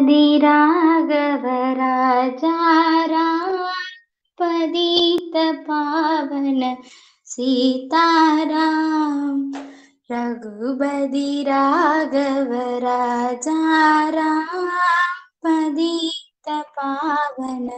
राघव राजा राम पतित पावन सीताराम। रघुपति राघव राजा राम पतित पावन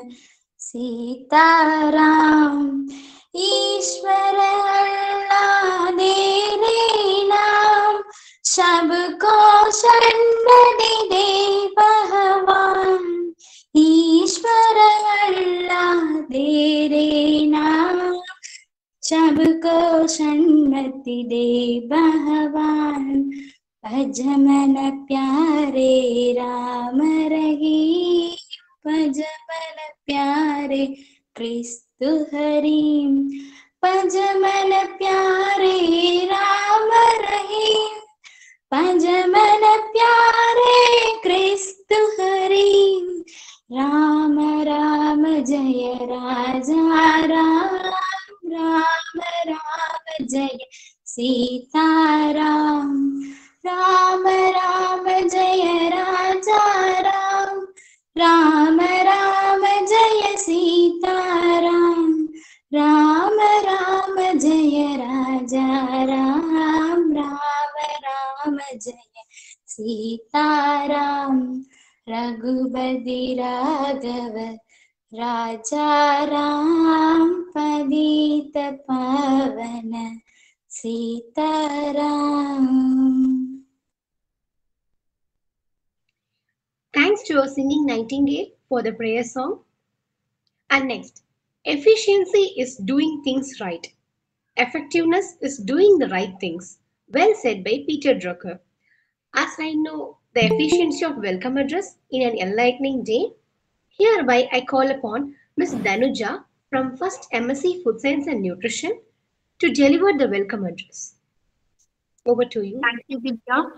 सीताराम। ईश्वर अल्लाह तेरे नाम सबको सन्मति दे भगवान। ईश्वर अल्लाह तेरे नाम सबको सन्मति दे भगवान। भज मन प्यारे राम रहीम भज मन प्यारे क्रिस्तु हरीम। भज मन प्यारे राम रहीम भज मन प्यारे क्रिस्तु हरीम। राम राम जय राजा राम राम राम जय सीताराम। राम राम जय राजा राम राम राम जय सीताराम। राम राम जय राजा राम राम राम जय सीताराम। रघुपति राघव राजा राम पतित पावन Sitaram. Thanks to our singing nightingale for the prayer song. And next, efficiency is doing things right. Effectiveness is doing the right things. Well said by Peter Drucker. As I know the efficiency of welcome address in an enlightening day, hereby I call upon Ms. Danuja from 1st MSc Food Science and Nutrition to deliver the welcome address. Over to you. Thank you, Divya.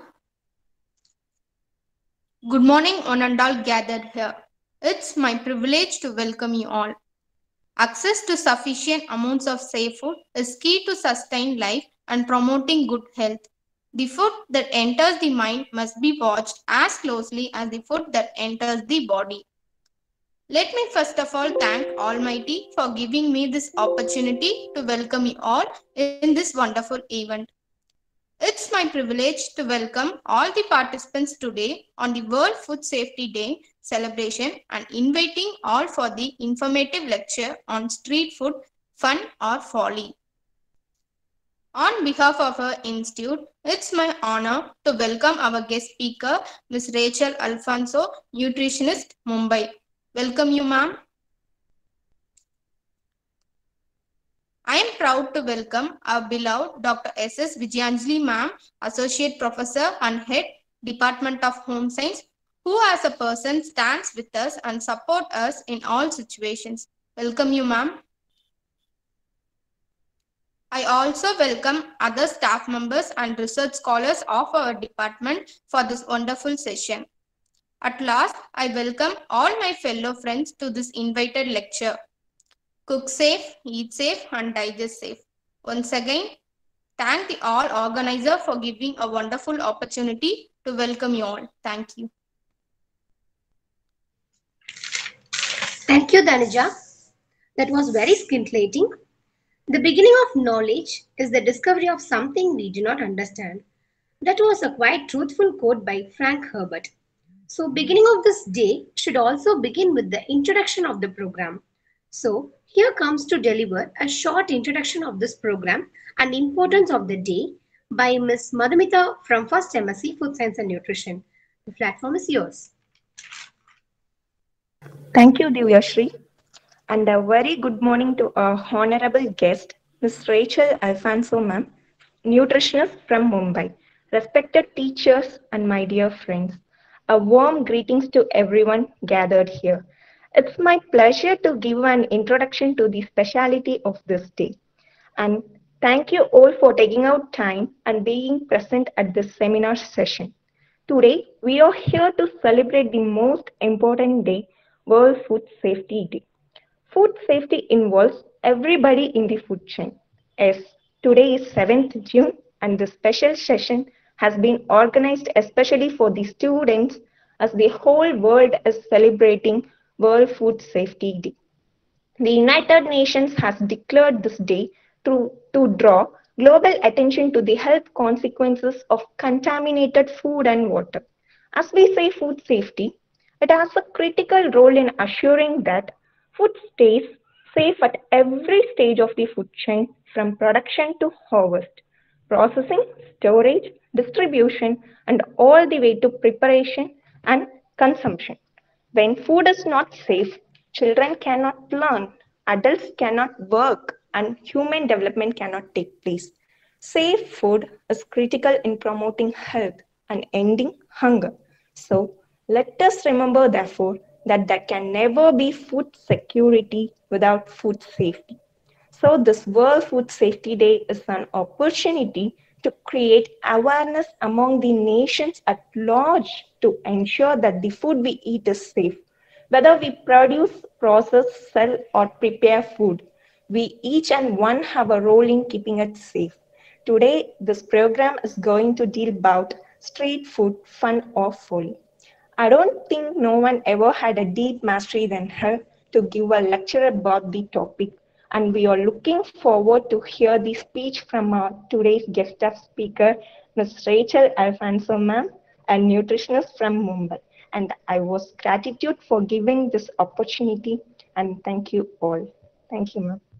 Good morning, one and all gathered here. It's my privilege to welcome you all. Access to sufficient amounts of safe food is key to sustain life and promoting good health. The food that enters the mind must be watched as closely as the food that enters the body. Let me first of all thank Almighty for giving me this opportunity to welcome you all in this wonderful event. It's my privilege to welcome all the participants today on the World Food Safety Day celebration and inviting all for the informative lecture on street food, fun or folly. On behalf of our institute, it's my honor to welcome our guest speaker, Ms. Rachel Alfonso, nutritionist, Mumbai. Welcome you, ma'am. I am proud to welcome our beloved Dr. S.S. Vijayanjali ma'am, Associate Professor and Head, Department of Home Science, who as a person stands with us and support us in all situations. Welcome you, ma'am. I also welcome other staff members and research scholars of our department for this wonderful session. At last, I welcome all my fellow friends to this invited lecture. Cook safe, eat safe, and digest safe. Once again, thank the all organizer for giving a wonderful opportunity to welcome you all. Thank you. Thank you, Danuja. That was very scintillating. The beginning of knowledge is the discovery of something we do not understand. That was a quite truthful quote by Frank Herbert. So, beginning of this day should also begin with the introduction of the program. So, here comes to deliver a short introduction of this program and importance of the day by Ms. Madhumita from 1st MSc Food Science and Nutrition. The platform is yours. Thank you, Divyashri, and a very good morning to our honorable guest, Ms. Rachel Alfonso, ma'am, nutritionist from Mumbai, respected teachers and my dear friends. A warm greetings to everyone gathered here. It's my pleasure to give an introduction to the speciality of this day. And thank you all for taking out time and being present at this seminar session. Today, we are here to celebrate the most important day, World Food Safety Day. Food safety involves everybody in the food chain. Yes, today is 7th June and this special session has been organized especially for the students as the whole world is celebrating World Food Safety Day. The United Nations has declared this day to draw global attention to the health consequences of contaminated food and water. As we say food safety, it has a critical role in assuring that food stays safe at every stage of the food chain from production to harvest, processing, storage, distribution, and all the way to preparation and consumption. When food is not safe, children cannot learn, adults cannot work, and human development cannot take place. Safe food is critical in promoting health and ending hunger. So, let us remember, therefore, that there can never be food security without food safety. So, this World Food Safety Day is an opportunity to create awareness among the nations at large to ensure that the food we eat is safe. Whether we produce, process, sell, or prepare food, we each and one have a role in keeping it safe. Today, this program is going to deal about street food, fun or folly. I don't think no one ever had a deep mastery than her to give a lecture about the topic, and we are looking forward to hear the speech from our today's guest of speaker, Ms. Rachel Alfonso ma'am, a nutritionist from Mumbai. And I was gratitude for giving this opportunity, and thank you all. Thank you, ma'am.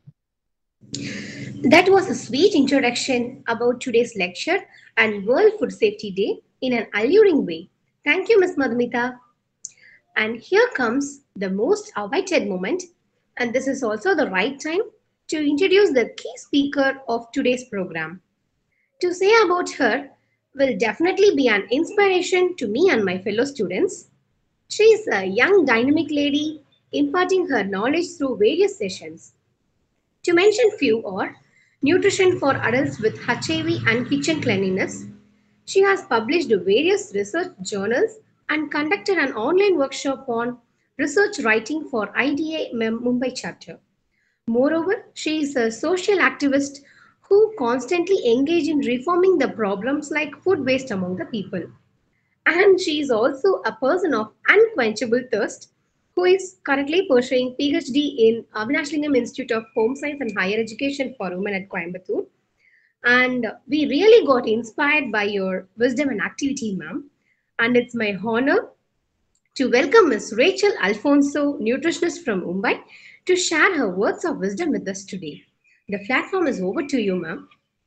That was a sweet introduction about today's lecture and World Food Safety Day in an alluring way. Thank you, Ms. Madhumita. And here comes the most awaited moment, and this is also the right time to introduce the key speaker of today's program. To say about her will definitely be an inspiration to me and my fellow students. She is a young dynamic lady imparting her knowledge through various sessions. To mention few are Nutrition for Adults with HIV and Kitchen Cleanliness. She has published various research journals and conducted an online workshop on research writing for IDA Mumbai chapter. Moreover, she is a social activist who constantly engage in reforming the problems like food waste among the people. And she is also a person of unquenchable thirst who is currently pursuing PhD in Avinash Institute of Home Science and Higher Education for Women at Coimbatore. And we really got inspired by your wisdom and activity, ma'am. And it's my honor to welcome Ms. Rachel Alfonso, nutritionist from Mumbai, to share her words of wisdom with us today. The platform is over to you, ma'am.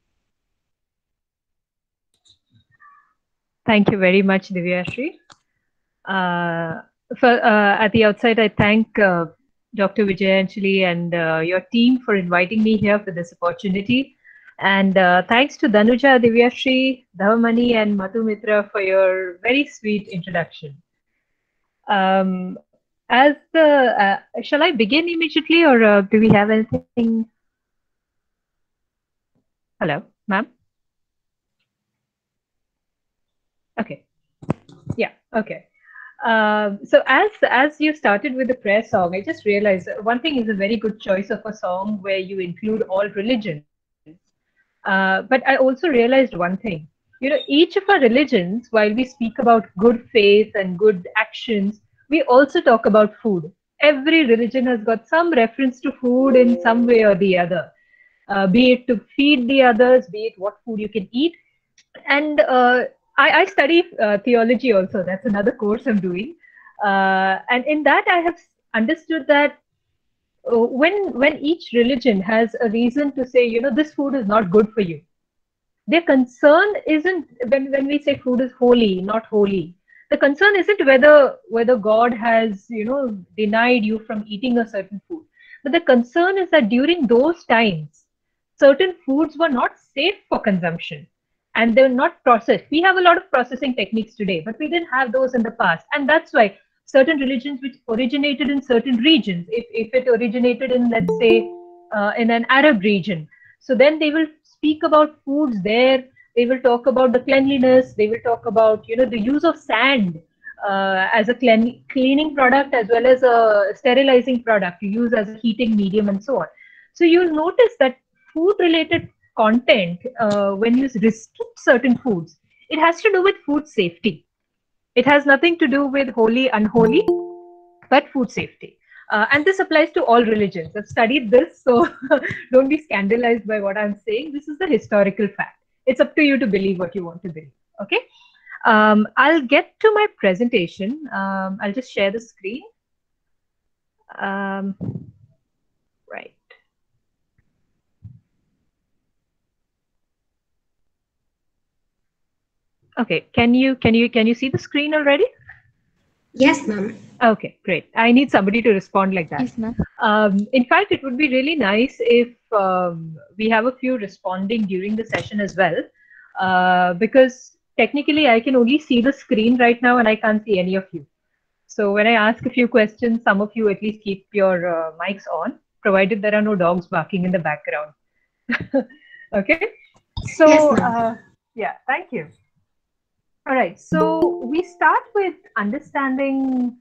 Thank you very much, Divyashri. At the outside, I thank Dr. Vijayanjali and your team for inviting me here for this opportunity. And thanks to Danuja, Divyashri, Dhavamani, and Madhu Mitra for your very sweet introduction. Shall I begin immediately, or do we have anything? Hello, ma'am? Okay. Yeah, okay. So as you started with the prayer song, I just realized one thing is a very good choice of a song where you include all religions. But I also realized one thing. You know, each of our religions, while we speak about good faith and good actions, we also talk about food. Every religion has got some reference to food in some way or the other, be it to feed the others, be it what food you can eat. And I study theology also. That's another course I'm doing. And in that, I have understood that when each religion has a reason to say, you know, this food is not good for you, their concern isn't, when we say food is holy, not holy, the concern isn't whether God has, you know, denied you from eating a certain food. But the concern is that during those times, certain foods were not safe for consumption. And they're not processed. We have a lot of processing techniques today, but we didn't have those in the past. And that's why certain religions which originated in certain regions, if it originated in, let's say, in an Arab region, so then they will speak about foods there. They will talk about the cleanliness. They will talk about, you know, the use of sand as a cleaning product as well as a sterilizing product to use as a heating medium and so on. So you'll notice that food-related content, when you restrict certain foods, it has to do with food safety. It has nothing to do with holy, unholy, but food safety. And this applies to all religions. I've studied this, so don't be scandalized by what I'm saying. This is the historical fact. It's up to you to believe what you want to believe. Okay. I'll get to my presentation. I'll just share the screen. Right. Okay. Can you see the screen already? Yes, ma'am. Okay, great. I need somebody to respond like that. Yes, ma'am. In fact, it would be really nice if we have a few responding during the session as well, because technically I can only see the screen right now and I can't see any of you. So when I ask a few questions, some of you at least keep your mics on, provided there are no dogs barking in the background. Okay. So Yes, ma'am. yeah, thank you. All right. So we start with understanding.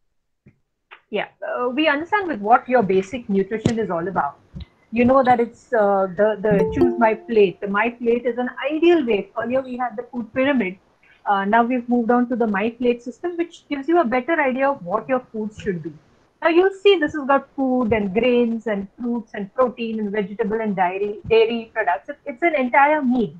Yeah, we understand with what your basic nutrition is all about. You know that it's the choose my plate. The my plate is an ideal way. Earlier we had the food pyramid. Now we've moved on to the my plate system, which gives you a better idea of what your food should be. Now you'll see this has got food and grains and fruits and protein and vegetable and dairy products. It's an entire meal.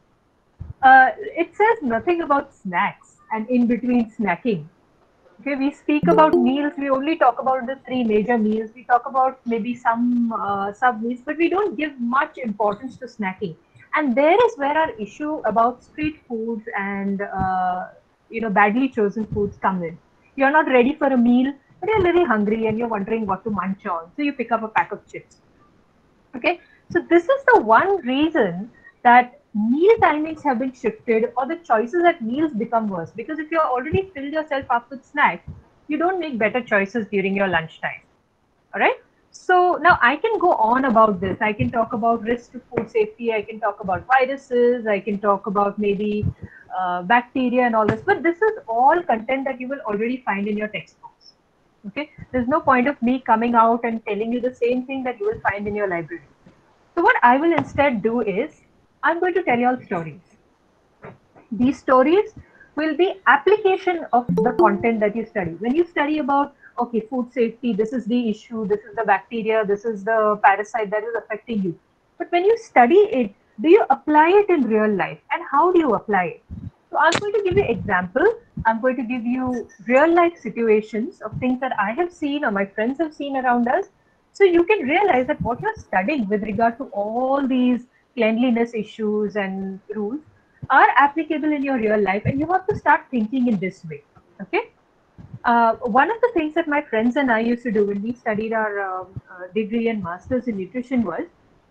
It says nothing about snacks and in between snacking. Okay, we speak about meals. We only talk about the three major meals. We talk about maybe some sub meals, but we don't give much importance to snacking. And there is where our issue about street foods and badly chosen foods comes in. You're not ready for a meal, but you're a little hungry and you're wondering what to munch on. So you pick up a pack of chips. Okay, so this is the one reason that meal timings have been shifted or the choices at meals become worse, because if you're already filled yourself up with snacks, you don't make better choices during your lunchtime. All right. So now I can go on about this. I can talk about risk to food safety. I can talk about viruses. I can talk about maybe bacteria and all this. But this is all content that you will already find in your textbooks. Okay. There's no point of me coming out and telling you the same thing that you will find in your library. So what I will instead do is I'm going to tell you all stories. These stories will be application of the content that you study. When you study about, okay, food safety, this is the issue, this is the bacteria, this is the parasite that is affecting you. But when you study it, do you apply it in real life? And how do you apply it? So I'm going to give you example. I'm going to give you real life situations of things that I have seen or my friends have seen around us. So you can realize that what you're studying with regard to all these cleanliness issues and rules are applicable in your real life, and you have to start thinking in this way. Okay. One of the things that my friends and I used to do when we studied our degree and masters in nutrition was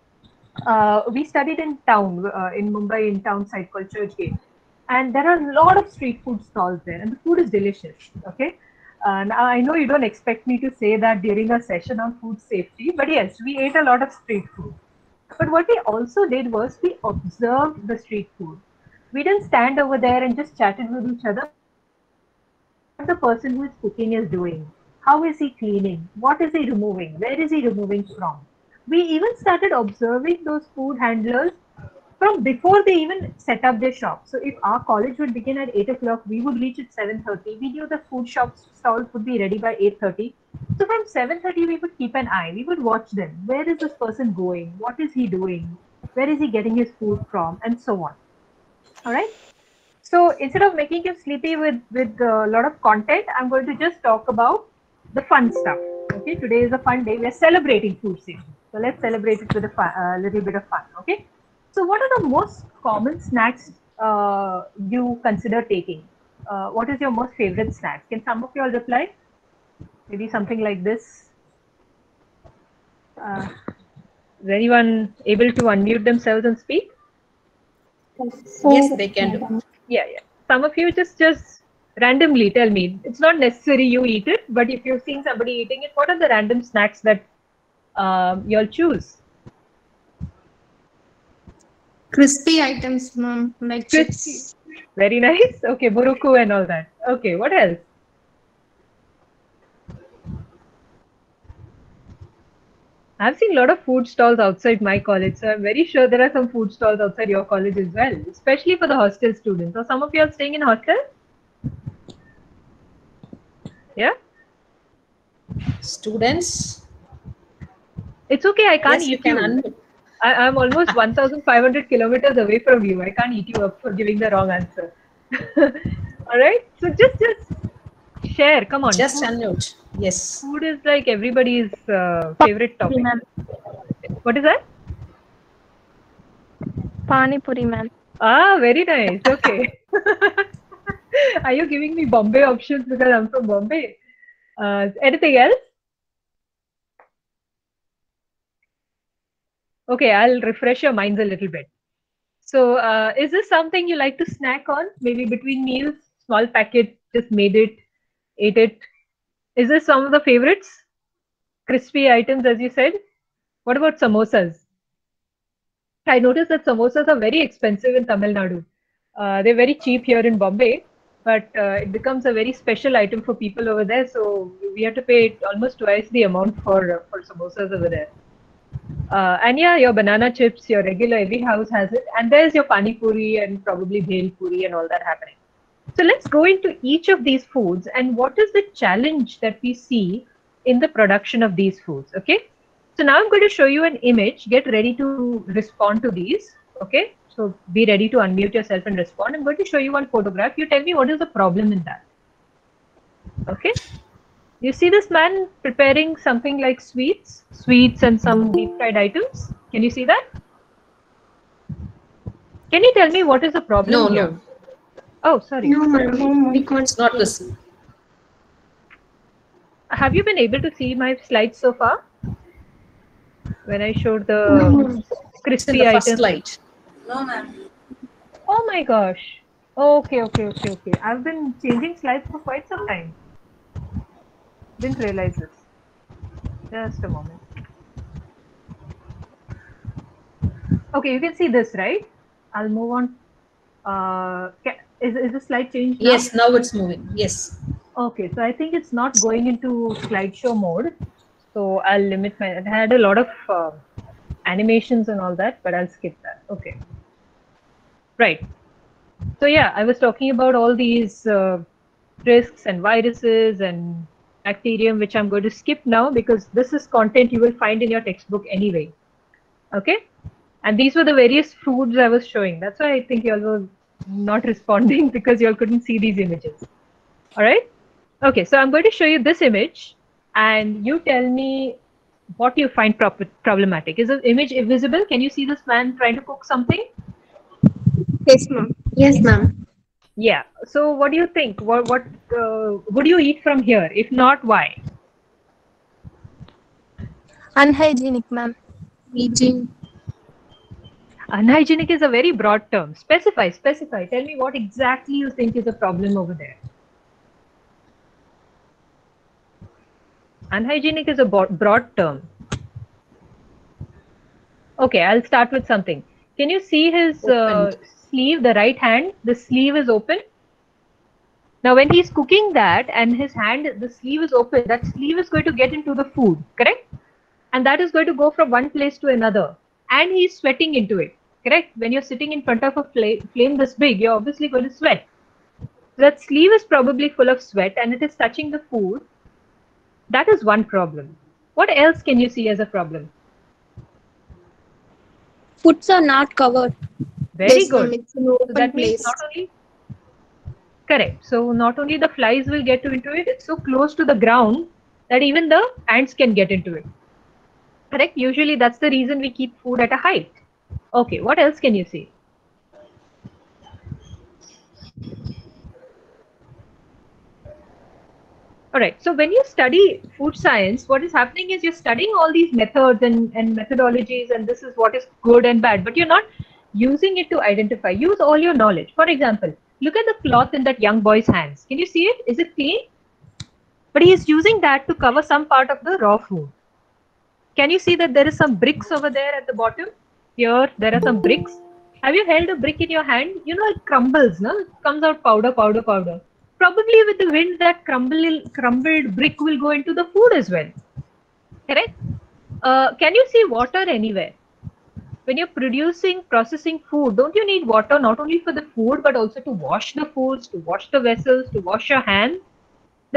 we studied in town, in Mumbai, in town site called Churchgate. And there are a lot of street food stalls there, and the food is delicious. Okay. Now I know you don't expect me to say that during a session on food safety, but yes, we ate a lot of street food. But what we also did was we observed the street food. We didn't stand over there and just chatted with each other. What the person who is cooking is doing, how is he cleaning, what is he removing, where is he removing from. We even started observing those food handlers from before they even set up their shop. So if our college would begin at 8 o'clock, we would reach at 7:30. We knew the food shop stalls would be ready by 8:30. So from 7:30, we would keep an eye. We would watch them. Where is this person going? What is he doing? Where is he getting his food from? And so on. All right. So instead of making you sleepy with a lot of content, I'm going to just talk about the fun stuff. Okay. Today is a fun day. We're celebrating food safety. So let's celebrate it with a little bit of fun. Okay. So what are the most common snacks you consider taking? What is your most favorite snack? Can some of you all reply? Maybe something like this. Is anyone able to unmute themselves and speak? Yes, they can do. Yeah. Some of you just randomly tell me. It's not necessary you eat it, but if you've seen somebody eating it, what are the random snacks that you'll choose? Crispy items, ma'am, like chips. Very nice. Okay, buruku and all that. Okay, what else? I've seen a lot of food stalls outside my college, so I'm very sure there are some food stalls outside your college as well, especially for the hostel students. So some of you are staying in hostel? Yeah? Students? It's okay, I can't Yes, you eat can you. unmute. I'm almost 1,500 kilometers away from you. I can't eat you up for giving the wrong answer. All right? So just share. Come on. Just unmute. Yes. Food is like everybody's favorite topic. Ma'am. What is that? Pani Puri, ma'am. Ah, very nice. Okay. Are you giving me Bombay options because I'm from Bombay? Anything else? Okay, I'll refresh your minds a little bit. So, is this something you like to snack on? Maybe between meals, small packet, just made it, ate it. Is this some of the favorites? Crispy items, as you said. What about samosas? I noticed that samosas are very expensive in Tamil Nadu. They're very cheap here in Bombay, but it becomes a very special item for people over there. So we have to pay almost twice the amount for samosas over there. And yeah, your banana chips, your regular, every house has it. And there's your pani puri and probably bhel puri and all that happening. So let's go into each of these foods and what is the challenge that we see in the production of these foods. Okay. So now I'm going to show you an image. Get ready to respond to these. Okay. So be ready to unmute yourself and respond. I'm going to show you one photograph. You tell me what is the problem in that. Okay. You see this man preparing something like sweets and some deep fried items. Can you see that? Can you tell me what is the problem No, here? no. Oh, sorry. No, ma'am. We can't. It's not visible. Have you been able to see my slides so far? When I showed the It's in crispy the first items. slide. No, ma'am. Oh my gosh. Okay. I've been changing slides for quite some time. Didn't realize this. Just a moment. Okay, you can see this, right? I'll move on. Is the slide changed now? Yes, now it's moving. Yes. Okay, so I think it's not going into slideshow mode. So I'll limit my. I had a lot of animations and all that, but I'll skip that. Okay. Right. So yeah, I was talking about all these risks and viruses and bacterium, which I'm going to skip now because this is content you will find in your textbook anyway. Okay. And these were the various foods I was showing. That's why I think you all were not responding because you all couldn't see these images. All right. Okay. So I'm going to show you this image and you tell me what you find problematic. Is the image visible? Can you see this man trying to cook something? Yes, ma'am. Yes, ma'am. Yeah. So what do you think? What would you eat from here? If not, why? Unhygienic, ma'am. Eating. Unhygienic is a very broad term. Specify. Tell me what exactly you think is a problem over there. Unhygienic is a broad term. Okay, I'll start with something. Can you see his sleeve, the right hand? The sleeve is open. Now, when he's cooking that and his hand, the sleeve is open, that sleeve is going to get into the food, correct? And that is going to go from one place to another. And he's sweating into it, correct? When you're sitting in front of a flame this big, you're obviously going to sweat. That sleeve is probably full of sweat and it is touching the food. That is one problem. What else can you see as a problem? Foods are not covered. Very good. It's an So open that means place. not only correct. So not only the flies will get into it, it's so close to the ground that even the ants can get into it. Correct. Usually that's the reason we keep food at a height. Okay. What else can you see? All right. So when you study food science, what is happening is you're studying all these methods and methodologies, and this is what is good and bad, but you're not using it to identify. Use all your knowledge. For example, look at the cloth in that young boy's hands. Can you see it? Is it clean? But he is using that to cover some part of the raw food. Can you see that there is some bricks over there at the bottom? Here, there are some bricks. Have you held a brick in your hand? You know, it crumbles, no? It comes out powder. Probably with the wind, that crumbled brick will go into the food as well. Correct? Can you see water anywhere? When you're processing food, don't you need water not only for the food, but also to wash the foods, to wash the vessels, to wash your hands? There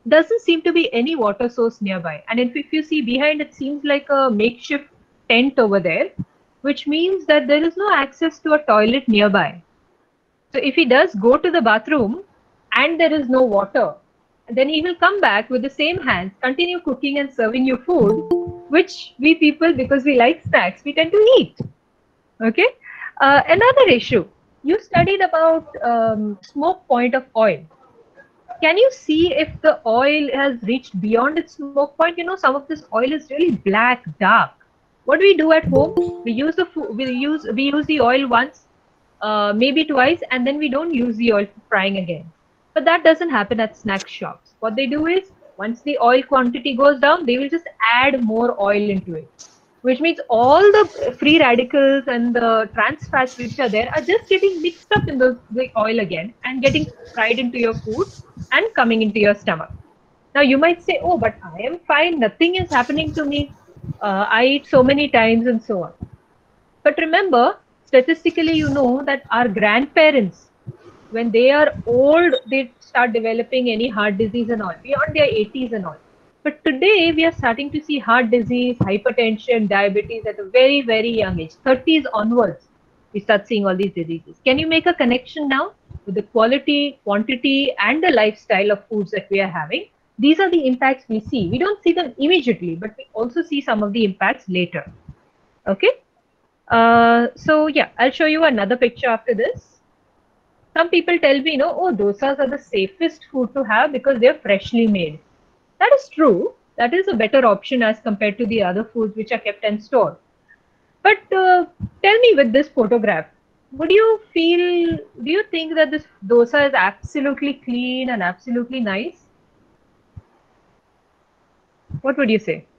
doesn't seem to be any water source nearby. And if you see behind, it seems like a makeshift tent over there, which means that there is no access to a toilet nearby. So if he does go to the bathroom and there is no water, then he will come back with the same hands, continue cooking and serving you food, which we people, because we like snacks, we tend to eat. Okay. Another issue. You studied about smoke point of oil. Can you see if the oil has reached beyond its smoke point? You know, some of this oil is really black, dark. What do we do at home? We use the oil once, maybe twice, and then we don't use the oil for frying again. But that doesn't happen at snack shops. What they do is, once the oil quantity goes down, they will just add more oil into it, which means all the free radicals and the trans fats which are there are just getting mixed up in the oil again and getting fried into your food and coming into your stomach. Now you might say, oh, but I am fine, nothing is happening to me, I eat so many times and so on. But remember, statistically, you know that our grandparents, when they are old, they start developing any heart disease and all, beyond their 80s and all. But today, we are starting to see heart disease, hypertension, diabetes at a very, very young age. 30s onwards, we start seeing all these diseases. Can you make a connection now with the quality, quantity, and the lifestyle of foods that we are having? These are the impacts we see. We don't see them immediately, but we also see some of the impacts later. Okay. So yeah, I'll show you another picture after this. Some people tell me, oh, dosas are the safest food to have because they're freshly made. That is true. That is a better option as compared to the other foods which are kept and stored. But tell me, with this photograph, do you think that this dosa is absolutely clean and absolutely nice? What would you say?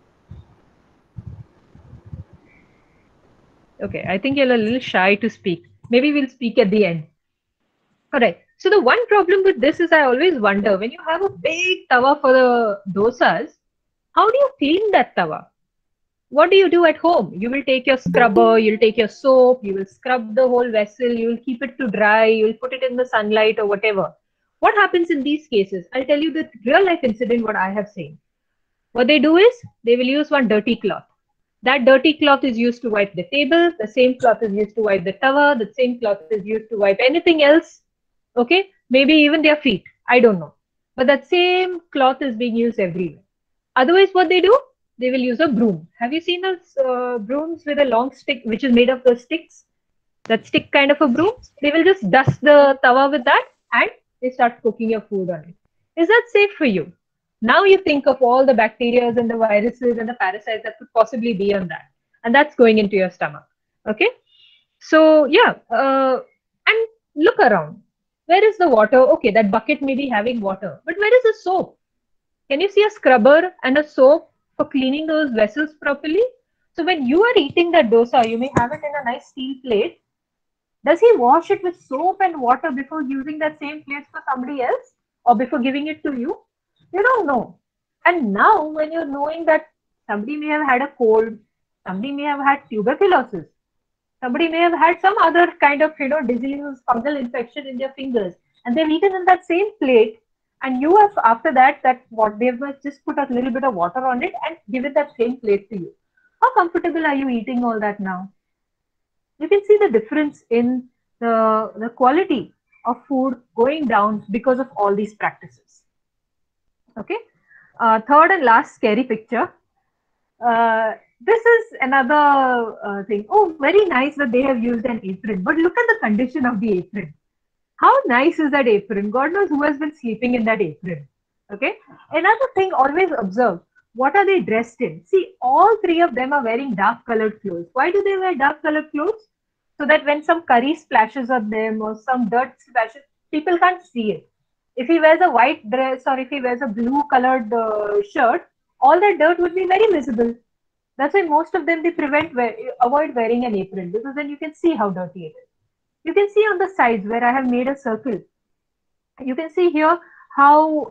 Okay, I think you're a little shy to speak. Maybe we'll speak at the end. All right. So the one problem with this is, I always wonder, when you have a big tawa for the dosas, how do you clean that tawa? What do you do at home? You will take your scrubber, you'll take your soap, you will scrub the whole vessel, you will keep it to dry, you will put it in the sunlight or whatever. What happens in these cases? I'll tell you the real life incident what I have seen. What they do is, they will use one dirty cloth. That dirty cloth is used to wipe the table, the same cloth is used to wipe the tawa, the same cloth is used to wipe anything else. Okay, maybe even their feet, I don't know. But that same cloth is being used everywhere. Otherwise, what they do? They will use a broom. Have you seen those brooms with a long stick, which is made of the sticks? That stick kind of a broom. They will just dust the tawa with that and they start cooking your food on it. Is that safe for you? Now you think of all the bacteria and the viruses and the parasites that could possibly be on that. And that's going into your stomach. Okay. So yeah, and look around. Where is the water? Okay, that bucket may be having water, but where is the soap? Can you see a scrubber and a soap for cleaning those vessels properly? So when you are eating that dosa, you may have it in a nice steel plate. Does he wash it with soap and water before using that same plate for somebody else or before giving it to you? You don't know. And now when you're knowing that somebody may have had a cold, somebody may have had tuberculosis, somebody may have had some other kind of, disease, fungal infection in their fingers, and they've eaten in that same plate, and you have, after that what they must just put a little bit of water on it and give it that same plate to you. How comfortable are you eating all that now? You can see the difference in the quality of food going down because of all these practices. Okay. Third and last scary picture. This is another thing. Oh, very nice that they have used an apron. But look at the condition of the apron. How nice is that apron? God knows who has been sleeping in that apron. Okay. Another thing, always observe. What are they dressed in? See, all three of them are wearing dark colored clothes. Why do they wear dark colored clothes? So that when some curry splashes on them or some dirt splashes, people can't see it. If he wears a white dress or if he wears a blue colored shirt, all that dirt would be very visible. That's why most of them, they avoid wearing an apron, because then you can see how dirty it is. You can see on the sides where I have made a circle. You can see here how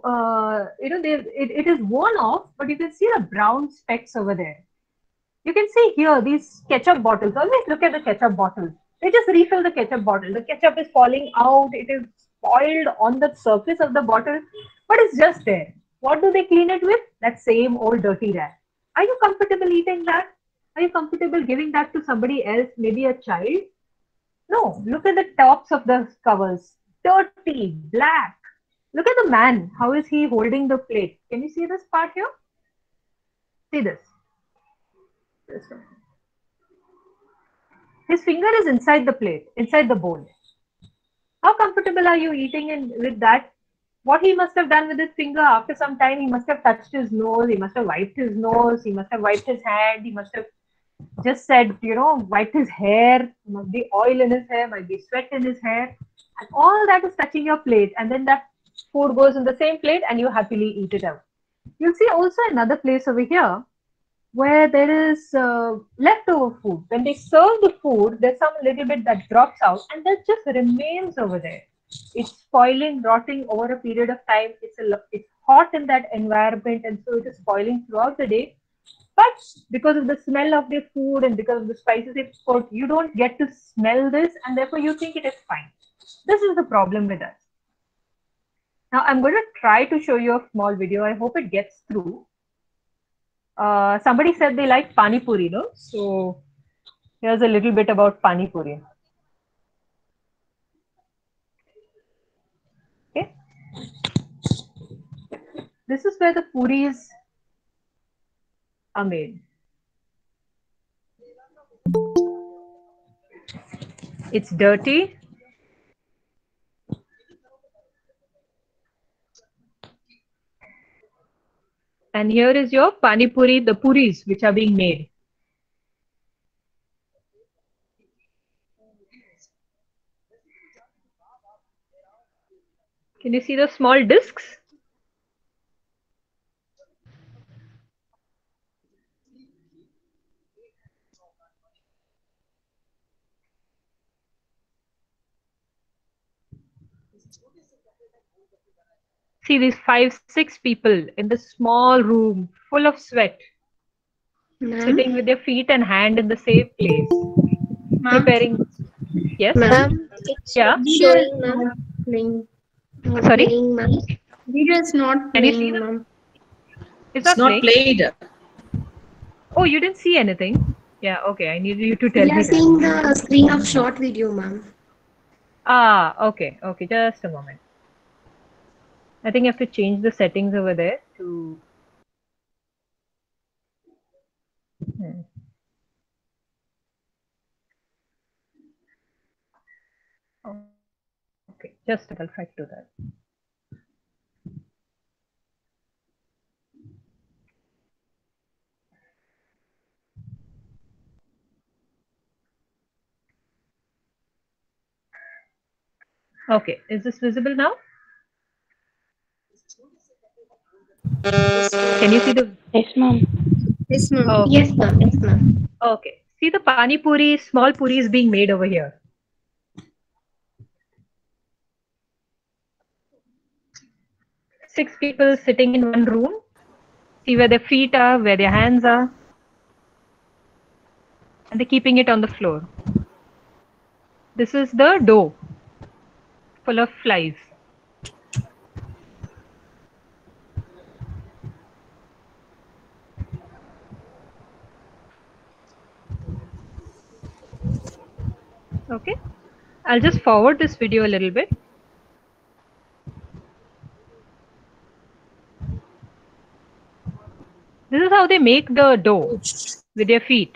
it is worn off, but you can see the brown specks over there. You can see here these ketchup bottles. Always look at the ketchup bottles. They just refill the ketchup bottle. The ketchup is falling out. It is spoiled on the surface of the bottle, but it's just there. What do they clean it with? That same old dirty rag. Are you comfortable eating that? Are you comfortable giving that to somebody else, maybe a child? No, look at the tops of the covers. Dirty, black. Look at the man. How is he holding the plate? Can you see this part here? See this. This one. His finger is inside the plate, inside the bowl. How comfortable are you eating with that? What he must have done with his finger, after some time, he must have touched his nose, he must have wiped his nose, he must have wiped his hand, he must have just said, wiped his hair, must be oil in his hair, might be sweat in his hair, and all that is touching your plate, and then that food goes in the same plate and you happily eat it out. You'll see also another place over here where there is leftover food. When they serve the food, there's some little bit that drops out and that just remains over there. It's spoiling, rotting over a period of time. It's hot in that environment, and so it is spoiling throughout the day. But because of the smell of the food and because of the spices they put, you don't get to smell this, and therefore you think it is fine. This is the problem with us. Now I'm going to try to show you a small video. I hope it gets through. Somebody said they like Pani Puri, no? So here's a little bit about Pani Puri. Okay. This is where the puris are made. It's dirty. And here is your Pani Puri, the puris which are being made. Can you see the small discs? See these 5-6 people in the small room full of sweat, sitting with their feet and hand in the same place, preparing. Yes, Ma'am, yeah. showing, ma'am. Playing. Sorry? Playing, ma'am. Video is not Can you see playing, them? ma'am. It's not played. Oh, you didn't see anything? Yeah, okay. I need you to tell We me are that. seeing the screen of short video, ma'am. Ah, okay. Okay, just a moment. I think I have to change the settings over there to... Okay, just I'll try to do that. Okay, is this visible now? Can you see the... Yes, ma'am. Yes, ma'am. Okay. Yes, ma'am. Yes, ma'am. Okay, see the Pani Puri, small puris being made over here. Six people sitting in one room. See where their feet are, where their hands are. And they're keeping it on the floor. This is the dough full of flies. Okay, I'll just forward this video a little bit. This is how they make the dough with their feet.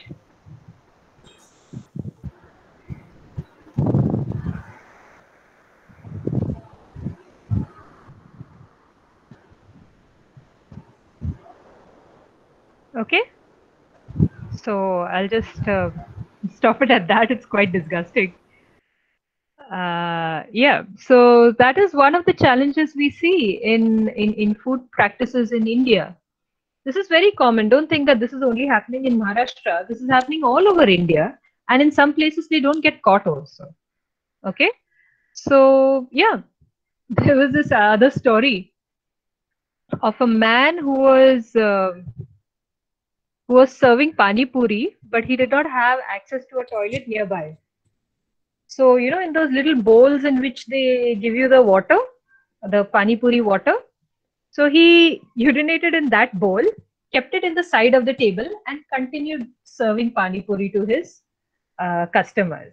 Okay, so I'll just stop it at that. It's quite disgusting. Yeah, so that is one of the challenges we see in food practices in India. This is very common. Don't think that this is only happening in Maharashtra. This is happening all over India. And in some places, they don't get caught also. Okay. So, yeah, there was this other story of a man who was serving Pani Puri, but he did not have access to a toilet nearby. So, in those little bowls in which they give you the water, the Pani Puri water, So he urinated in that bowl, kept it in the side of the table, and continued serving pani puri to his customers.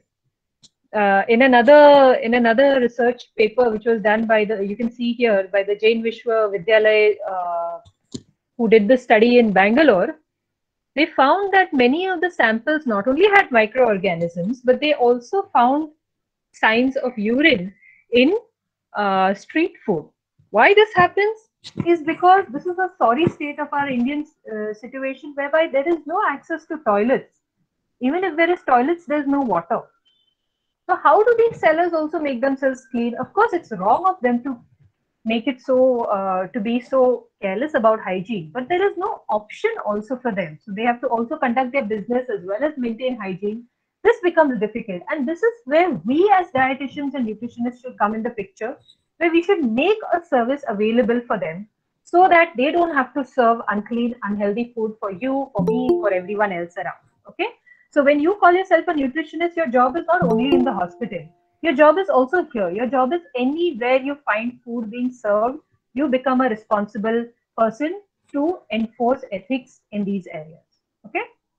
In another research paper which was done by the, you can see here, by the Jain Vishwa Vidyalaya, who did the study in Bangalore, they found that many of the samples not only had microorganisms, but they also found signs of urine in street food. Why this happens is because this is a sorry state of our Indian situation, whereby there is no access to toilets. Even if there is toilets, there is no water. So how do these sellers also make themselves clean? Of course, it's wrong of them to make it so to be so careless about hygiene, but there is no option also for them. So they have to also conduct their business as well as maintain hygiene. This becomes difficult, and this is where we as dietitians and nutritionists should come in the picture, where we should make a service available for them so that they don't have to serve unclean, unhealthy food for you, for me, for everyone else around. Okay. So when you call yourself a nutritionist, your job is not only in the hospital. Your job is also here. Your job is anywhere you find food being served, you become a responsible person to enforce ethics in these areas. Okay.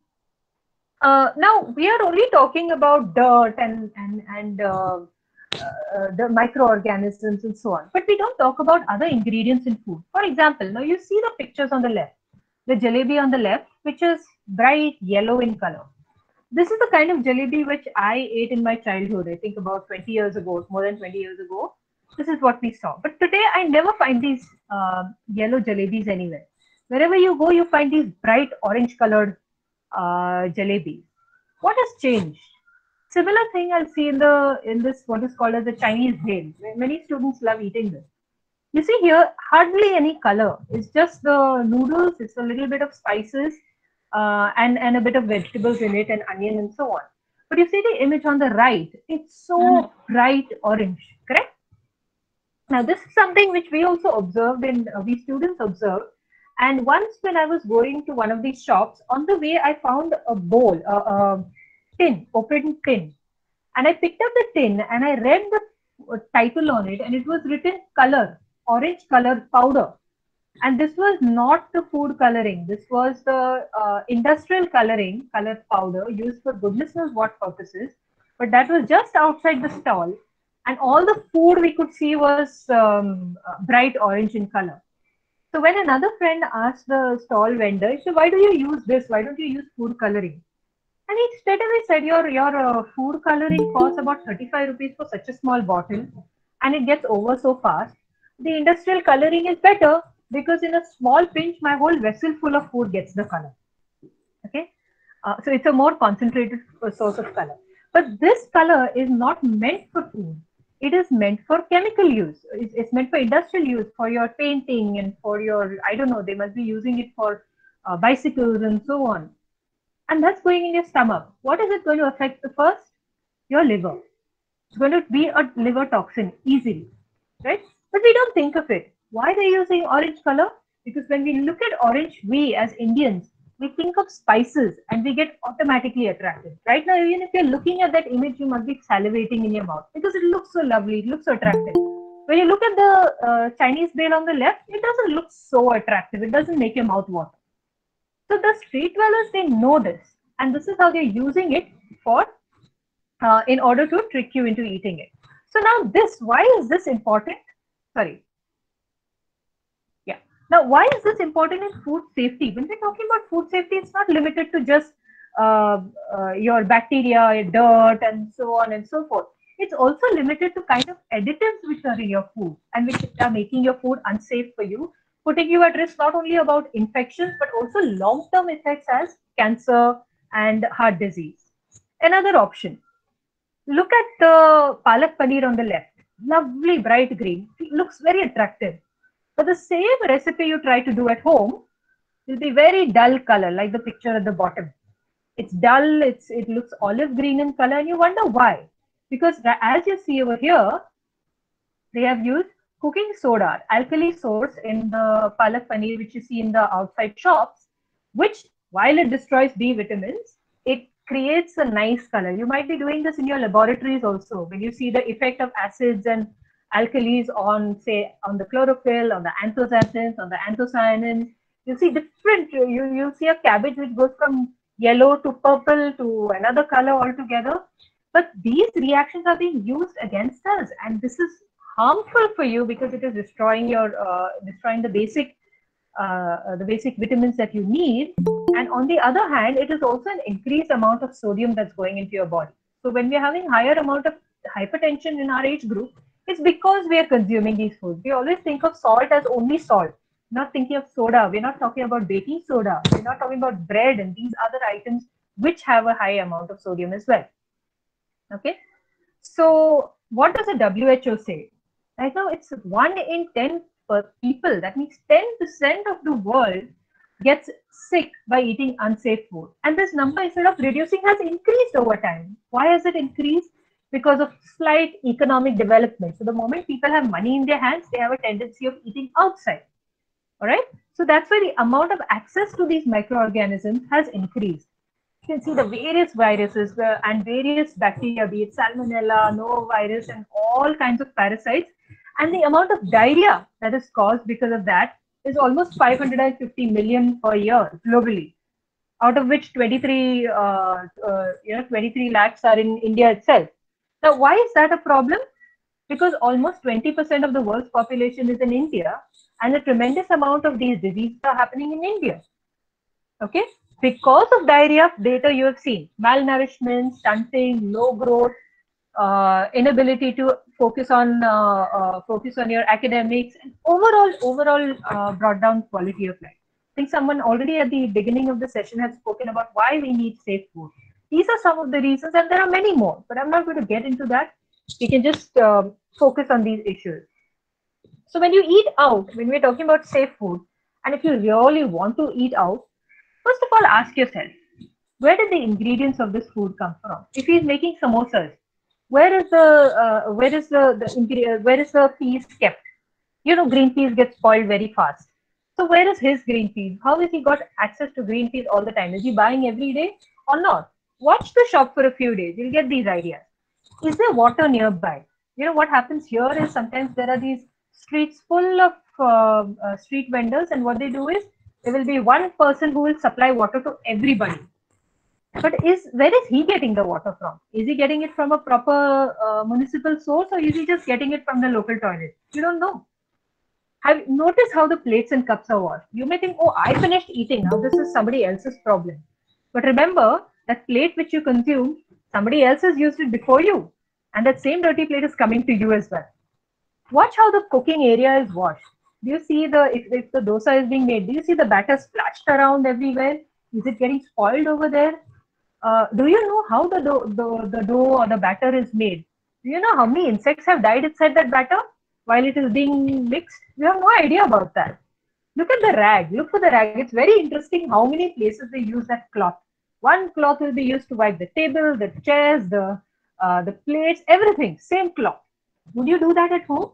Now we are only talking about dirt and the microorganisms and so on, but we don't talk about other ingredients in food. For example, now you see the pictures on the left, the jalebi on the left, which is bright yellow in color. This is the kind of jalebi which I ate in my childhood. I think about 20 years ago, more than 20 years ago. This is what we saw. But today, I never find these yellow jalebis anywhere. Wherever you go, you find these bright orange colored jalebis. What has changed? Similar thing I'll see in this what is called as the Chinese bhel. Many students love eating this. You see here, hardly any color. It's just the noodles. It's a little bit of spices. And a bit of vegetables in it and onion and so on. But you see the image on the right, it's so bright orange, correct? Now this is something which we also observed and we students observed. And once when I was going to one of these shops, on the way I found a bowl, a tin, open tin. And I picked up the tin and I read the title on it, and it was written color, orange color powder. And this was not the food coloring. This was the industrial coloring, color powder used for goodness knows what purposes. But that was just outside the stall. And all the food we could see was bright orange in color. So when another friend asked the stall vendor, he said, why do you use this? Why don't you use food coloring? And he straight away said, your food coloring costs about 35 rupees for such a small bottle. And it gets over so fast. The industrial coloring is better, because in a small pinch, my whole vessel full of food gets the color. Okay, so it's a more concentrated source of color. But this color is not meant for food. It is meant for chemical use. It's meant for industrial use, for your painting and for your, I don't know, they must be using it for bicycles and so on. And that's going in your stomach. What is it going to affect the first? Your liver. It's going to be a liver toxin easily, right? But we don't think of it. Why they're using orange color? Because when we look at orange, we as Indians, we think of spices and we get automatically attracted. Right now, even if you're looking at that image, you must be salivating in your mouth because it looks so lovely, it looks so attractive. When you look at the Chinese bhel on the left, it doesn't look so attractive. It doesn't make your mouth water. So the street dwellers, they know this, and this is how they're using it for, in order to trick you into eating it. So now this, why is this important? Sorry. Now, why is this important in food safety? When we're talking about food safety, it's not limited to just your bacteria, your dirt, and so on and so forth. It's also limited to kind of additives which are in your food and which are making your food unsafe for you, putting you at risk not only about infections, but also long-term effects as cancer and heart disease. Another option, look at the palak paneer on the left. Lovely bright green. It looks very attractive. But the same recipe you try to do at home will be very dull color, like the picture at the bottom. It's dull, it looks olive green in color, and you wonder why. Because as you see over here, they have used cooking soda, alkali source in the palak paneer, which you see in the outside shops, which while it destroys B vitamins, it creates a nice color. You might be doing this in your laboratories also, when you see the effect of acids and alkalis on, say, on the chlorophyll, on the anthocyanins, on the anthocyanins. You see different, you see a cabbage which goes from yellow to purple to another color altogether. But these reactions are being used against us, and this is harmful for you because it is destroying your destroying the basic vitamins that you need. And on the other hand, it is also an increased amount of sodium that's going into your body. So when we're having higher amount of hypertension in our age group, it's because we are consuming these foods. We always think of salt as only salt, not thinking of soda. We're not talking about baking soda. We're not talking about bread and these other items which have a high amount of sodium as well. Okay. So what does the WHO say? Right now, it's 1 in 10 people. That means 10% of the world gets sick by eating unsafe food. And this number, instead of reducing, has increased over time. Why has it increased? Because of slight economic development. So the moment people have money in their hands, they have a tendency of eating outside. All right. So that's why the amount of access to these microorganisms has increased. You can see the various viruses and various bacteria, be it salmonella, norovirus, and all kinds of parasites. And the amount of diarrhea that is caused because of that is almost 550 million per year globally, out of which 23 lakhs are in India itself. Now, why is that a problem? Because almost 20% of the world's population is in India, and a tremendous amount of these diseases are happening in India. Okay, because of diarrhea, data you have seen: malnourishment, stunting, low growth, inability to focus on your academics, and overall brought down quality of life. I think someone already at the beginning of the session has spoken about why we need safe food. These are some of the reasons, and there are many more, but I'm not going to get into that. We can just focus on these issues. So when you eat out, when we're talking about safe food, and if you really want to eat out, first of all, ask yourself, where did the ingredients of this food come from? If he's making samosas, where is the peas kept? You know, green peas get spoiled very fast. So where is his green peas? How has he got access to green peas all the time? Is he buying every day or not? Watch the shop for a few days. You'll get these ideas. Is there water nearby? You know, what happens here is sometimes there are these streets full of street vendors, and what they do is there will be one person who will supply water to everybody. But where is he getting the water from? Is he getting it from a proper municipal source, or is he just getting it from the local toilet? You don't know. Have noticed how the plates and cups are washed? You may think, oh, I finished eating. Now this is somebody else's problem. But remember, that plate which you consume, somebody else has used it before you. And that same dirty plate is coming to you as well. Watch how the cooking area is washed. Do you see if the dosa is being made, do you see the batter splashed around everywhere? Is it getting spoiled over there? Do you know how the dough or the batter is made? Do you know how many insects have died inside that batter while it is being mixed? You have no idea about that. Look at the rag. Look for the rag. It's very interesting how many places they use that cloth. One cloth will be used to wipe the table, the chairs, the plates, everything. Same cloth. Would you do that at home?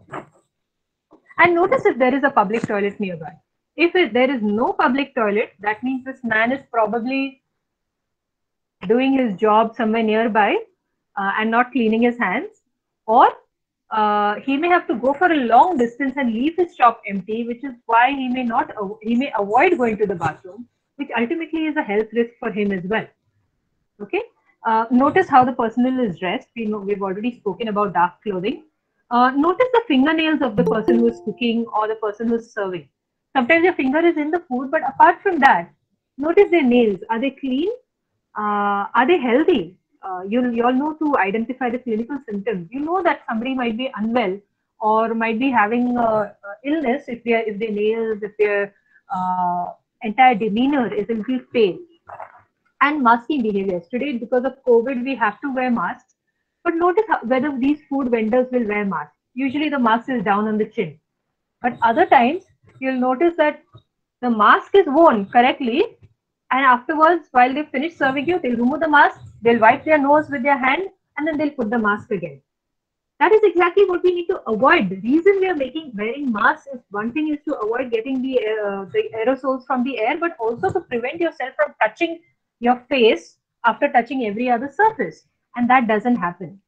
And notice if there is a public toilet nearby. If there is no public toilet, that means this man is probably doing his job somewhere nearby and not cleaning his hands, or he may have to go for a long distance and leave his shop empty, which is why he may avoid going to the bathroom, which ultimately is a health risk for him as well. Okay. Notice how the person is dressed. We've already spoken about dark clothing. Notice the fingernails of the person who is cooking or the person who is serving. Sometimes your finger is in the food, but apart from that, notice their nails. Are they clean? Are they healthy? You all know to identify the clinical symptoms. You know that somebody might be unwell or might be having illness if their nails, if their entire demeanor is a little pale. And masking behaviors. Today, because of COVID, we have to wear masks. But notice whether these food vendors will wear masks. Usually the mask is down on the chin. But other times, you'll notice that the mask is worn correctly, and afterwards, while they finish serving you, they'll remove the mask, they'll wipe their nose with their hand, and then they'll put the mask again. That is exactly what we need to avoid. The reason we are wearing masks is, one thing is to avoid getting the aerosols from the air, but also to prevent yourself from touching your face after touching every other surface. And that doesn't happen.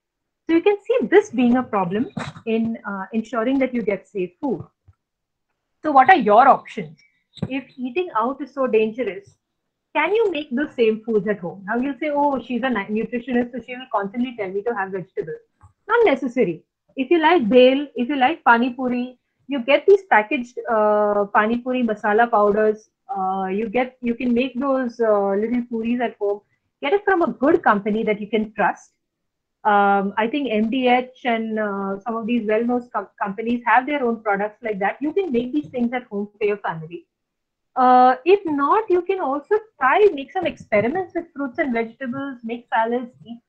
So you can see this being a problem in ensuring that you get safe food. So what are your options? If eating out is so dangerous, can you make the same foods at home? Now you'll say, oh, she's a nutritionist, so she will constantly tell me to have vegetables. Not necessary. If you like bhel, if you like pani puri, you get these packaged pani puri masala powders. You can make those little puris at home. Get it from a good company that you can trust. I think MDH and some of these well-known companies have their own products like that. You can make these things at home for your family. If not, you can also try make some experiments with fruits and vegetables, make salads,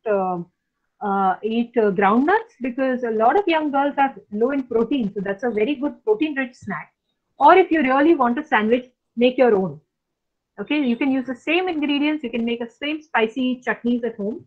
eat groundnuts, because a lot of young girls are low in protein, so that's a very good protein-rich snack. Or if you really want a sandwich, make your own. Okay, you can use the same ingredients. You can make the same spicy chutneys at home.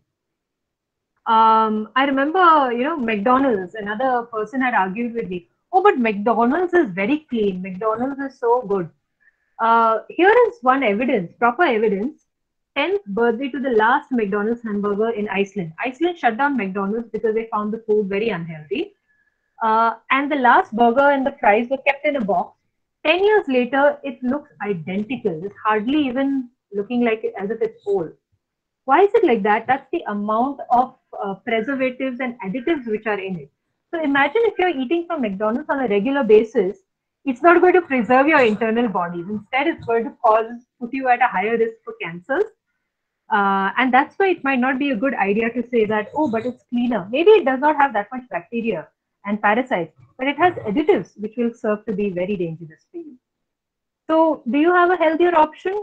I remember, McDonald's, another person had argued with me, oh, but McDonald's is very clean. McDonald's is so good. Here is one evidence, proper evidence. 10th birthday to the last McDonald's hamburger in Iceland. Iceland shut down McDonald's because they found the food very unhealthy. And the last burger and the fries were kept in a box. 10 years later, it looks identical. It's hardly even looking like as if it's old. Why is it like that? That's the amount of preservatives and additives which are in it. So imagine if you're eating from McDonald's on a regular basis, it's not going to preserve your internal bodies. Instead, it's going to put you at a higher risk for cancers. And that's why it might not be a good idea to say that, oh, but it's cleaner. Maybe it does not have that much bacteria and parasites, but it has additives which will serve to be very dangerous for you. So do you have a healthier option?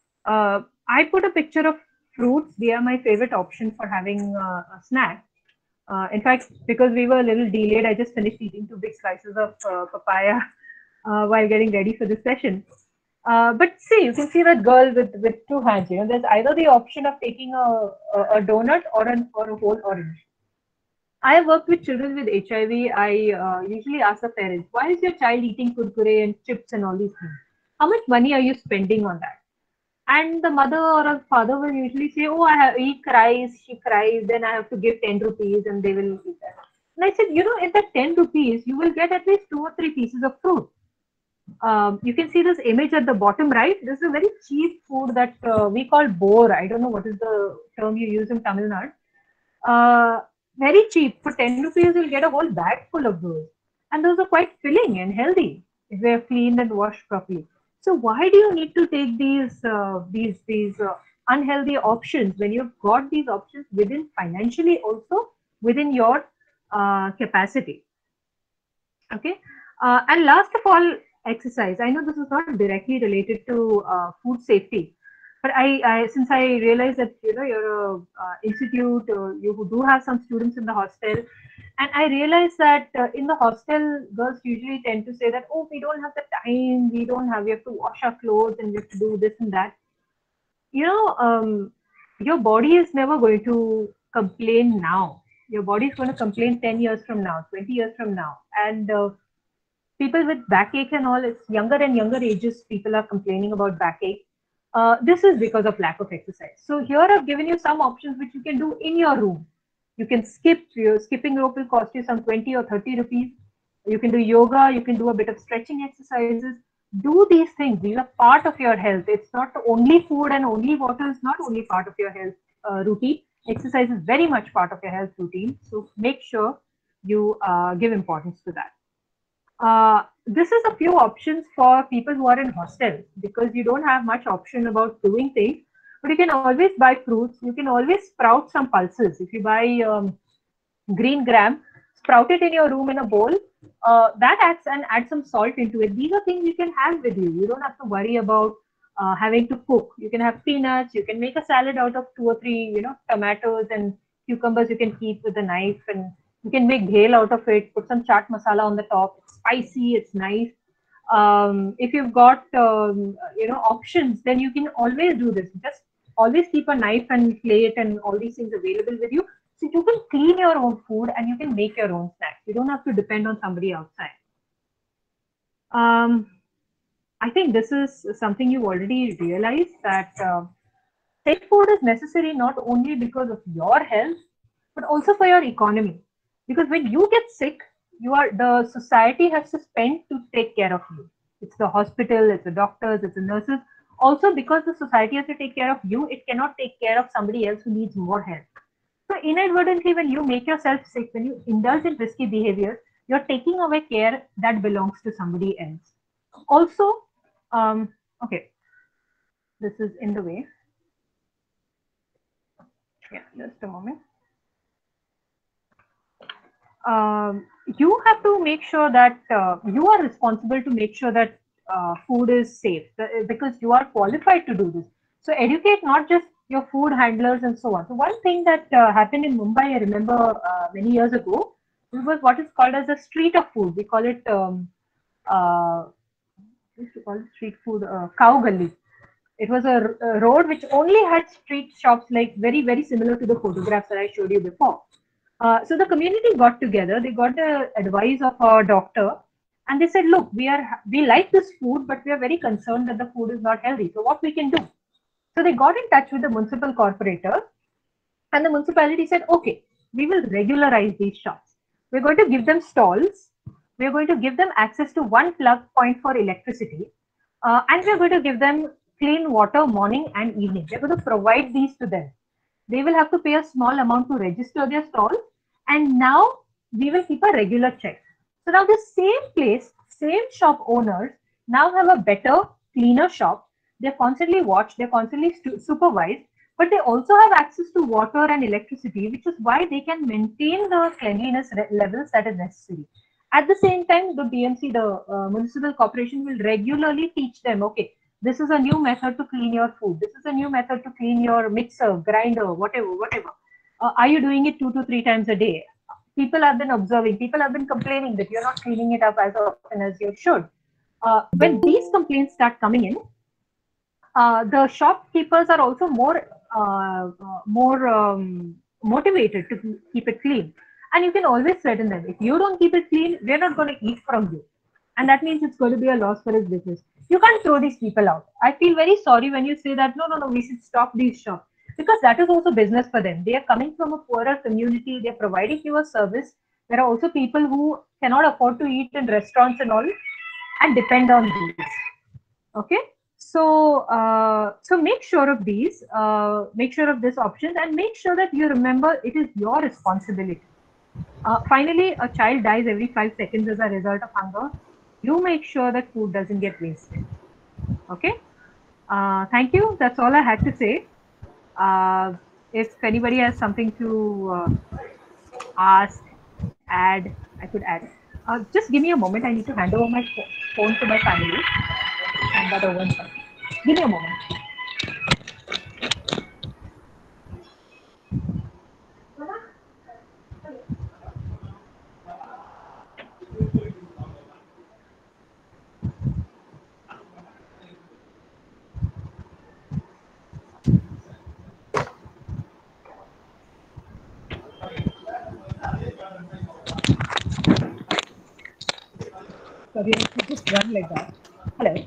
I put a picture of fruits. They are my favorite option for having a snack. In fact, because we were a little delayed, I just finished eating 2 big slices of papaya while getting ready for this session. But see, you can see that girl with 2 hands. There's either the option of taking a donut or a whole orange. I have worked with children with HIV. I usually ask the parents, why is your child eating kurkure and chips and all these things? How much money are you spending on that? And the mother or a father will usually say, oh, he cries, she cries, then I have to give 10 rupees and they will eat that. And I said, in that 10 rupees, you will get at least 2 or 3 pieces of fruit. You can see this image at the bottom right. This is a very cheap food that we call boar. I don't know what is the term you use in Tamil Nadu. Very cheap. For 10 rupees, you'll get a whole bag full of those. And those are quite filling and healthy if they're cleaned and washed properly. So why do you need to take these unhealthy options when you've got these options within financially also within your capacity? Okay. And last of all, exercise. I know this is not directly related to food safety, but since I realized that you're a institute, you do have some students in the hostel, and I realized that in the hostel, girls usually tend to say that, oh, we don't have the time, we have to wash our clothes and we have to do this and that. Your body is never going to complain now. Your body is going to complain 10 years from now, 20 years from now. And people with backache and all, it's younger and younger ages, people are complaining about backache. This is because of lack of exercise. So here I've given you some options which you can do in your room. You can skip. Your skipping rope will cost you some 20 or 30 rupees. You can do yoga. You can do a bit of stretching exercises. Do these things. These are part of your health. It's not only food and only water is not only part of your health routine. Exercise is very much part of your health routine. So make sure you give importance to that. This is a few options for people who are in hostels because you don't have much option about doing things. But you can always buy fruits. You can always sprout some pulses. If you buy green gram, sprout it in your room in a bowl. Add some salt into it. These are things you can have with you. You don't have to worry about having to cook. You can have peanuts. You can make a salad out of 2 or 3, tomatoes and cucumbers. You can keep with a knife, and you can make bhel out of it. Put some chaat masala on the top. It's spicy. It's nice. If you've got options, then you can always do this. Just always keep a knife and plate and all these things available with you, so you can clean your own food and you can make your own snacks. You don't have to depend on somebody outside. I think this is something you already realized, that safe food is necessary not only because of your health, but also for your economy. Because when you get sick, the society has to spend to take care of you. It's the hospital, it's the doctors, it's the nurses. Also, because the society has to take care of you, it cannot take care of somebody else who needs more help. So inadvertently, when you make yourself sick, when you indulge in risky behavior, you're taking away care that belongs to somebody else. Also, okay, this is in the way. Yeah, just a moment. You have to make sure that you are responsible to make sure that food is safe because you are qualified to do this. So educate not just your food handlers and so on. So one thing that happened in Mumbai, I remember many years ago, it was what is called as a street of food. We call it what used to call it street food, cow gully. It was a road which only had street shops, like very similar to the photographs that I showed you before. So the community got together. They got the advice of a doctor, and they said, "Look, we like this food, but we are very concerned that the food is not healthy. So what we can do?" So they got in touch with the municipal corporator, and the municipality said, "Okay, we will regularize these shops. We're going to give them stalls. We're going to give them access to one plug point for electricity, and we're going to give them clean water morning and evening. We're going to provide these to them. They will have to pay a small amount to register their stall, and now we will keep a regular check." So now the same place, same shop owners now have a better, cleaner shop. They're constantly watched, they're constantly supervised, but they also have access to water and electricity, which is why they can maintain the cleanliness levels that is necessary. At the same time, the BMC, the municipal corporation, will regularly teach them, okay, this is a new method to clean your food. This is a new method to clean your mixer, grinder, whatever. Are you doing it 2 to 3 times a day? People have been observing, people have been complaining that you're not cleaning it up as often as you should. When these complaints start coming in, the shopkeepers are also more motivated to keep it clean. And you can always threaten them. If you don't keep it clean, we're not going to eat from you. And that means it's going to be a loss for his business. You can't throw these people out. I feel very sorry when you say that, no, we should stop these shops. Because that is also business for them. They are coming from a poorer community. They're providing you a service. There are also people who cannot afford to eat in restaurants and all and depend on these. Okay. So make sure of these, make sure of this options, and make sure that you remember it is your responsibility. Finally, a child dies every 5 seconds as a result of hunger. You make sure that food doesn't get wasted. Okay. Thank you. That's all I had to say. If anybody has something to ask, add, I could add. Just give me a moment. I need to hand over my phone to my family. Hand that over. Give me a moment. Sorry, I could just run like that. Hello.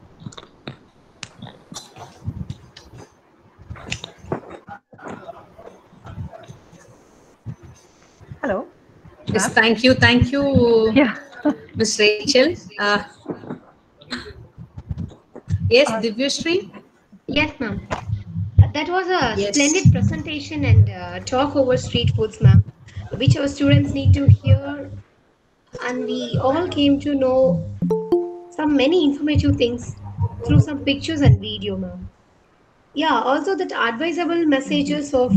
Hello. Yes, thank you, Yeah. Ms. Rachel. Yes, Divyashree? Yes, ma'am. That was a Yes. splendid presentation and talk over street foods, ma'am, which our students need to hear. And we all came to know some many informative things through some pictures and video, ma'am. Yeah, also that advisable messages of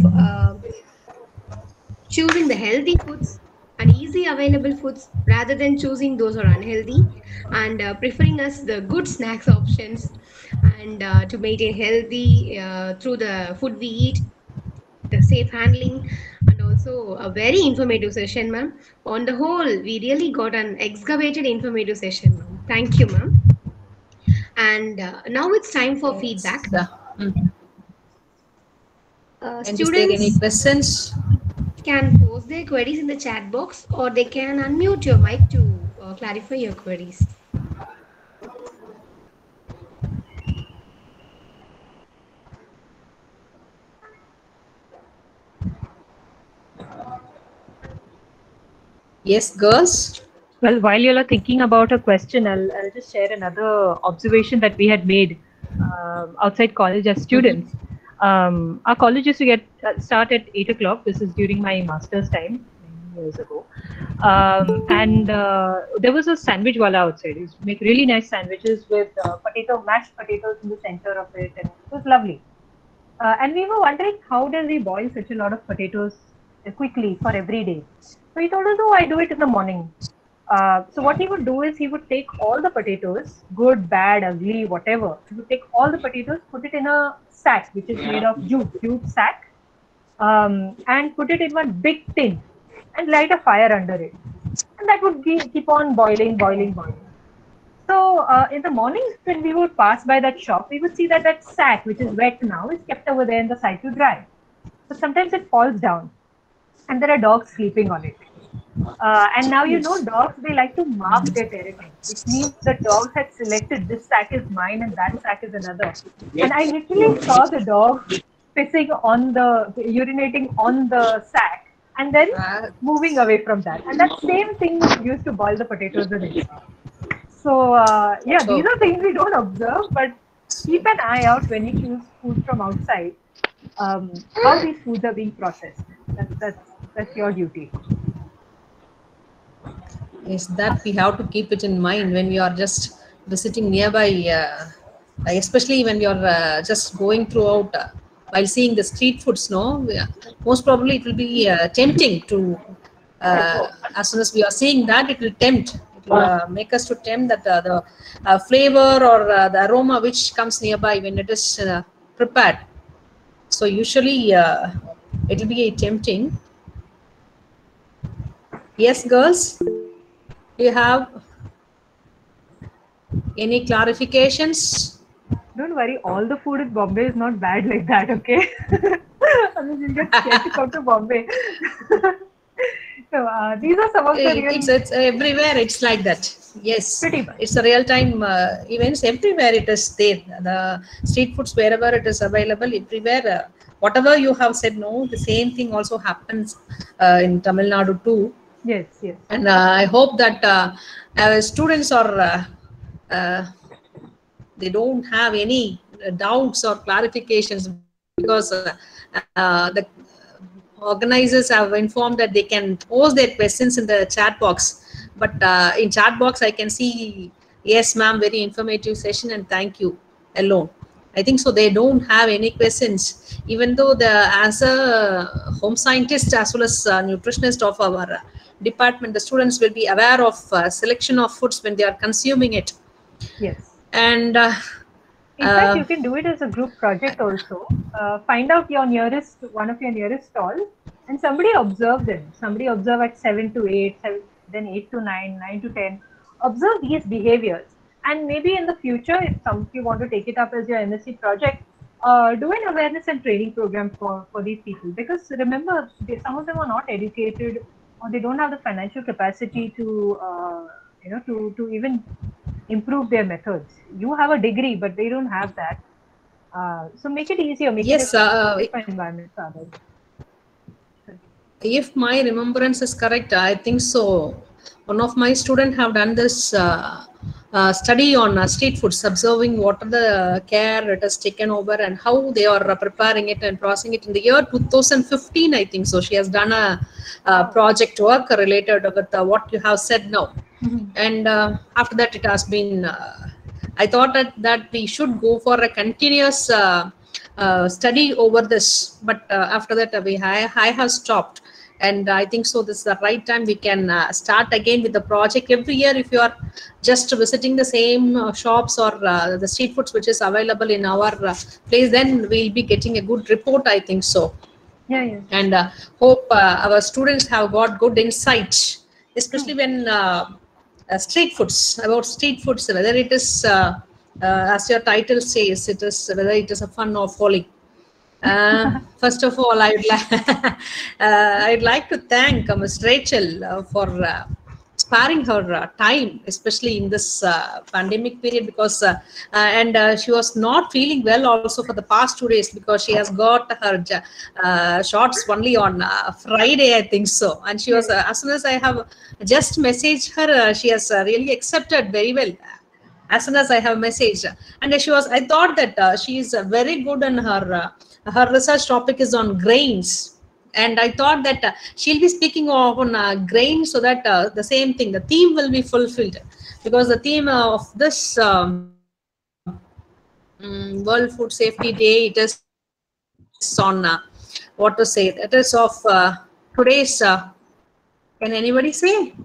choosing the healthy foods and easy available foods rather than choosing those are unhealthy, and preferring us the good snacks options, and to maintain healthy through the food we eat, the safe handling, and also a very informative session, ma'am. On the whole, we really got an excavated informative session, ma'am. Thank you, ma'am. And now it's time for feedback. And is there any Students questions? can post their queries in the chat box, or they can unmute your mic to clarify your queries. Yes, girls. Well, while you are thinking about a question, I'll just share another observation that we had made outside college as students. Our college used to get start at 8 o'clock. This is during my master's time many years ago, and there was a sandwich wala outside. He used to make really nice sandwiches with mashed potatoes in the center of it, and it was lovely. And we were wondering how does he boil such a lot of potatoes quickly for every day. So he told us, "Oh, I do it in the morning." So what he would do is he would take all the potatoes, good, bad, ugly, whatever. He would take all the potatoes, put it in a sack which is made of jute sack, and put it in one big tin and light a fire under it, and that would keep on boiling, boiling, boiling. So in the mornings when we would pass by that shop, we would see that that sack, which is wet now, is kept over there in the side to dry. But sometimes it falls down, and there are dogs sleeping on it. And now you know dogs, they like to mark their territory, which means the dogs had selected this sack is mine and that sack is another. And I literally saw the dog urinating on the sack and then moving away from that. And that same thing was used to boil the potatoes in it. So these are things we don't observe, but keep an eye out when you choose food from outside, how these foods are being processed. That's your duty. Yes, that we have to keep it in mind when we are just visiting nearby, especially when we are just going throughout while seeing the street foods. No, most probably it will be tempting to. As soon as we are seeing that, it will tempt. It will make us to tempt that the flavor or the aroma which comes nearby when it is prepared. So usually it will be tempting. Yes, girls. Do you have any clarifications? Don't worry, all the food in Bombay is not bad like that, okay? I mean, you'll get scared to come to Bombay. So these are some of the real... It's everywhere, it's like that. Yes, pretty much. It's a real-time events. Everywhere it is there. The street foods, wherever it is available, everywhere. Whatever you have said, no, the same thing also happens in Tamil Nadu too. Yes, yes. And I hope that students are they don't have any doubts or clarifications, because the organizers have informed that they can pose their questions in the chat box. But in chat box, I can see, yes, ma'am, very informative session and thank you alone. I think so. They don't have any questions, even though as a home scientist as well as nutritionist of our department, the students will be aware of selection of foods when they are consuming it. Yes. And in fact, you can do it as a group project also. Find out one of your nearest stalls, and somebody observe them. Somebody observe at 7 to 8, then 8 to 9, 9 to 10. Observe these behaviors. And maybe in the future, if some of you want to take it up as your MSc project, do an awareness and training program for these people. Because remember, some of them are not educated, or they don't have the financial capacity to to even improve their methods. You have a degree, but they don't have that. So make it easier. Make it a environment for others. If my remembrance is correct, I think so. One of my students have done this study on street foods, observing what are the care it has taken over and how they are preparing it and processing it in the year 2015, I think so. She has done a project work related with what you have said now. And after that, it has been, I thought that we should go for a continuous study over this. But after that, I have stopped. And I think so this is the right time we can start again with the project. Every year, if you are just visiting the same shops or the street foods which is available in our place, then we'll be getting a good report, I think so. Yeah. And hope our students have got good insight, especially when street foods, whether it is, as your title says, whether it is a fun or folly. First of all, I'd like to thank Ms. Rachel for sparing her time, especially in this pandemic period, because and she was not feeling well also for the past 2 days, because she has got her shots only on Friday, I think so. And she was, as soon as I have just messaged her, she has really accepted very well. As soon as I have messaged, and she was, I thought that she is very good, and her research topic is on grains. And I thought that she'll be speaking on grain, so that the same thing, the theme will be fulfilled, because the theme of this World Food Safety Day, it is on what to say, it is of today's, can anybody say?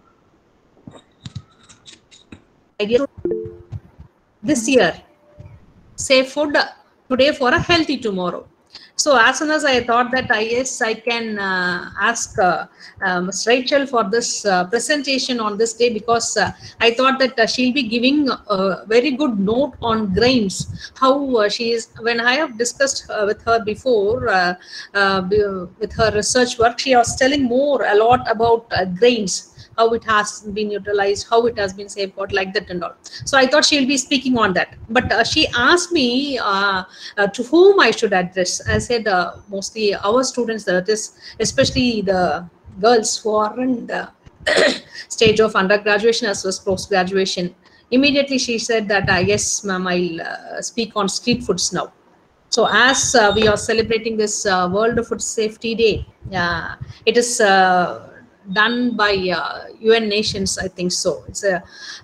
Idea this year, safe food today for a healthy tomorrow. So as soon as I thought that yes, I can ask Ms. Rachel for this presentation on this day, because I thought that she'll be giving a very good note on grains, how she is, when I have discussed with her before with her research work, she was telling a lot about grains, how it has been utilized, how it has been safeguarded, like that and all. So I thought she'll be speaking on that. But she asked me to whom I should address. I said mostly our students, that is especially the girls who are in the stage of undergraduation as well as post-graduation. Immediately she said that yes, ma'am, I'll speak on street foods now. So as we are celebrating this World Food Safety Day, it is done by UN nations, I think so. It's a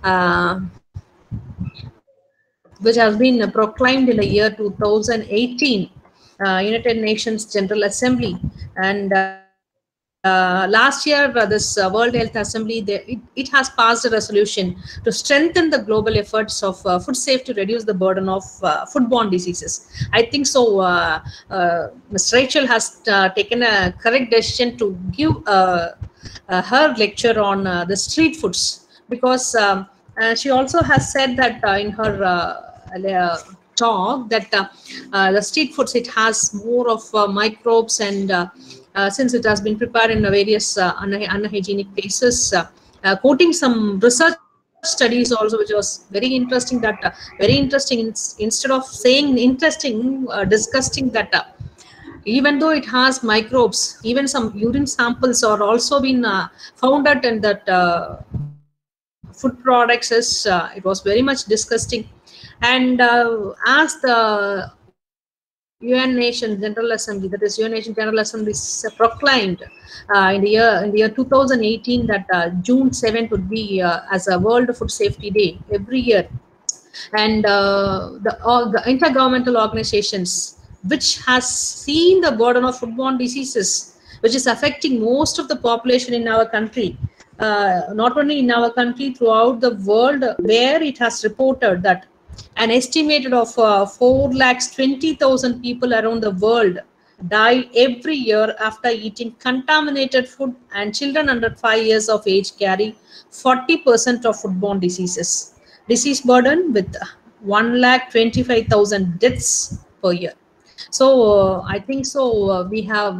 which has been proclaimed in the year 2018, United Nations General Assembly. And last year, this World Health Assembly, it has passed a resolution to strengthen the global efforts of food safety to reduce the burden of foodborne diseases. I think so. Ms. Rachel has taken a correct decision to give her lecture on the street foods, because she also has said that in her talk that the street foods, it has more of microbes, and since it has been prepared in various unhygienic places, quoting some research studies also, which was very interesting. That very interesting, instead of saying interesting, disgusting, that even though it has microbes, even some urine samples are also been found out in that food products. Is it was very much disgusting. And as the UN Nation General Assembly, that is UN Nation General Assembly, proclaimed in the year 2018 that June 7th would be as a World Food Safety Day every year. And the intergovernmental organizations, which has seen the burden of foodborne diseases, which is affecting most of the population in our country, not only in our country, throughout the world, where it has reported that an estimated of 420,000 people around the world die every year after eating contaminated food, and children under 5 years of age carry 40% of foodborne diseases. Disease burden with 125,000 deaths per year. So I think so we have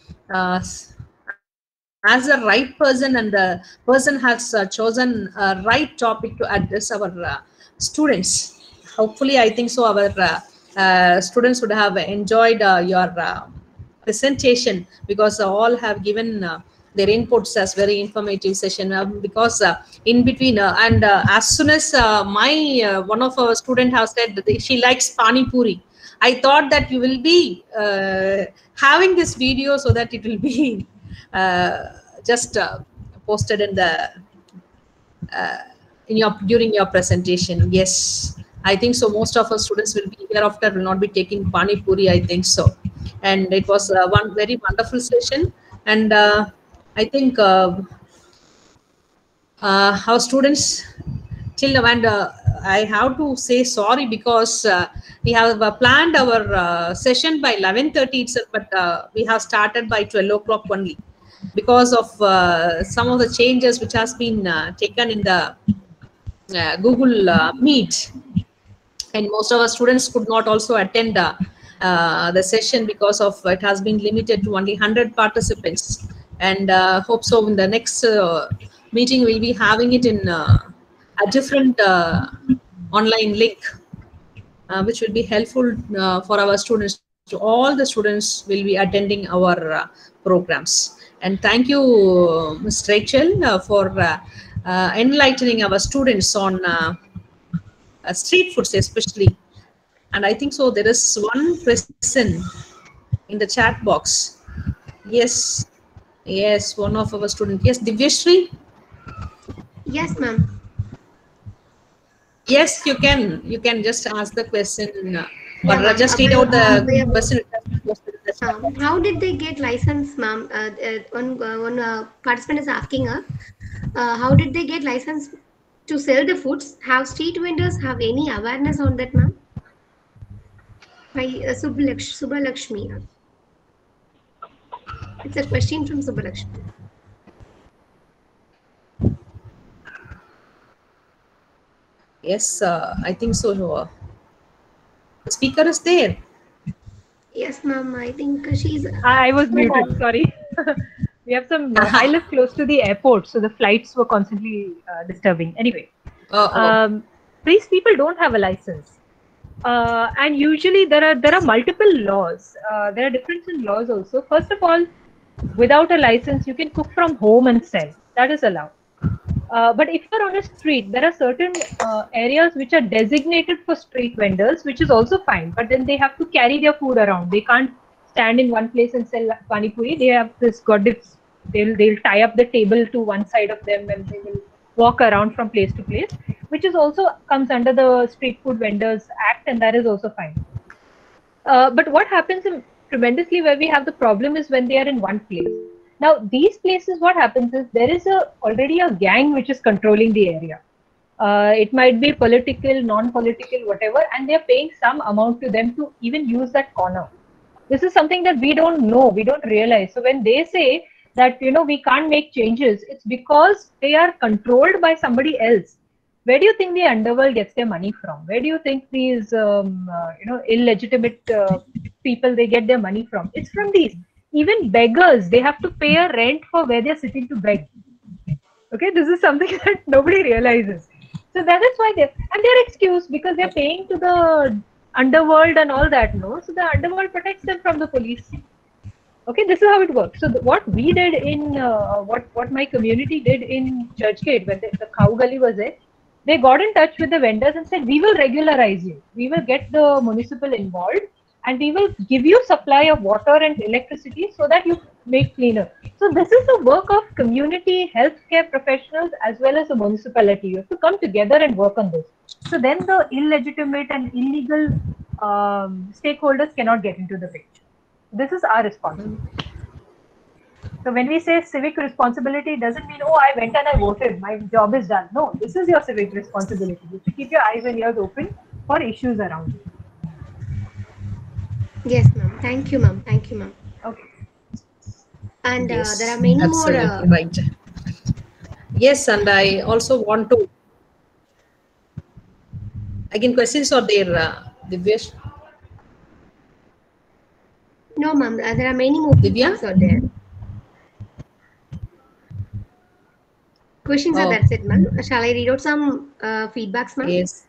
as a right person, and the person has chosen a right topic to address our students. Hopefully, I think so our students would have enjoyed your presentation, because all have given their inputs as very informative session, because in between and as soon as my one of our student has said that she likes pani puri, I thought that you will be having this video, so that it will be just posted in the during your presentation. Yes, I think so. Most of our students will be hereafter will not be taking pani puri, I think so. And it was one very wonderful session. And I think our students till now, and I have to say sorry, because we have planned our session by 11:30 itself, but we have started by 12 o'clock only, because of some of the changes which has been taken in the Google Meet, and most of our students could not also attend the session, because of it has been limited to only 100 participants. And hope so in the next meeting, we'll be having it in a different online link, which will be helpful for our students. To all the students will be attending our programs. And thank you, Ms. Rachel, for enlightening our students on street foods especially. And I think so there is one person in the chat box. Yes, yes, one of our students. Yes, Divyashri. Yes, ma'am. Yes, you can. You can just ask the question, or ma'am. just read out the question. How did they get license, ma'am? One participant is asking her, how did they get license to sell the foods? Have street vendors have any awareness on that, ma'am? By Subbalakshmi. It's a question from Subbalakshmi. Yes, I think so. The speaker is there. Yes, ma'am. I think she's. I was muted. Sorry. We have some. I live close to the airport, so the flights were constantly disturbing. Anyway, these people don't have a license, and usually there are multiple laws. There are differences in laws also. First of all, without a license, you can cook from home and sell. That is allowed. But if you're on a street, there are certain areas which are designated for street vendors, which is also fine. But then they have to carry their food around. They can't stand in one place and sell pani puri. They have this goddess. They'll tie up the table to one side of them and they will walk around from place to place, which is also comes under the Street Food Vendors Act, and that is also fine. But what happens tremendously where we have the problem is when they are in one place. Now, these places, what happens is there is already a gang which is controlling the area. It might be political, non-political, whatever, and they're paying some amount to them to even use that corner. This is something that we don't know, we don't realize. So when they say that, we can't make changes, it's because they are controlled by somebody else. Where do you think the underworld gets their money from? Where do you think these, illegitimate people, they get their money from? It's from these. Even beggars, they have to pay a rent for where they're sitting to beg. Okay, this is something that nobody realizes. So that is why they're excused because they're paying to the underworld and all that, no? So the underworld protects them from the police. Okay, this is how it works. So what we did in, what my community did in Churchgate, when the cow gully was there, they got in touch with the vendors and said, we will regularize you. We will get the municipal involved. And we will give you supply of water and electricity so that you make cleaner. So this is the work of community healthcare professionals as well as the municipality. You have to come together and work on this. So then the illegitimate and illegal stakeholders cannot get into the picture. This is our responsibility. So when we say civic responsibility, it doesn't mean, oh, I went and I voted, my job is done. No, this is your civic responsibility. You have to keep your eyes and ears open for issues around you. Yes, ma'am. Thank you, ma'am. Thank you, ma'am. Okay. And Yes, there are many more. right. Yes, and I also want to. Again, questions are there, Divyesh? No, ma'am. There are many more Divya? feedbacks out there. Questions are that's it, ma'am. Shall I read out some feedbacks, ma'am? Yes.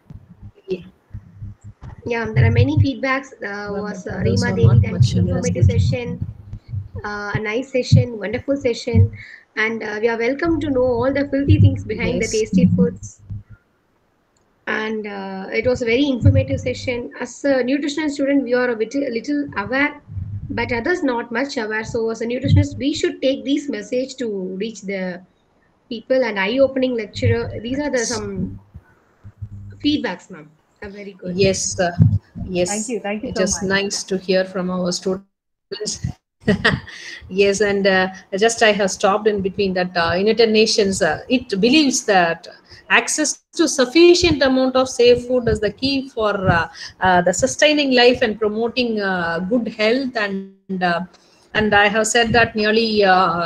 Yeah, there are many feedbacks. Was Reema Devi, thank you. Informative session, a nice session, wonderful session, and we are welcome to know all the filthy things behind the tasty foods. And it was a very informative session. As a nutritional student, we are a little aware, but others not much aware. So as a nutritionist, we should take this message to reach the people. And eye-opening lecturer. These are the some feedbacks, ma'am. Very good. Yes, yes. Thank you It so is much. nice to hear from our students. Yes, and just I have stopped in between that United Nations, it believes that access to sufficient amount of safe food is the key for the sustaining life and promoting good health, and I have said that nearly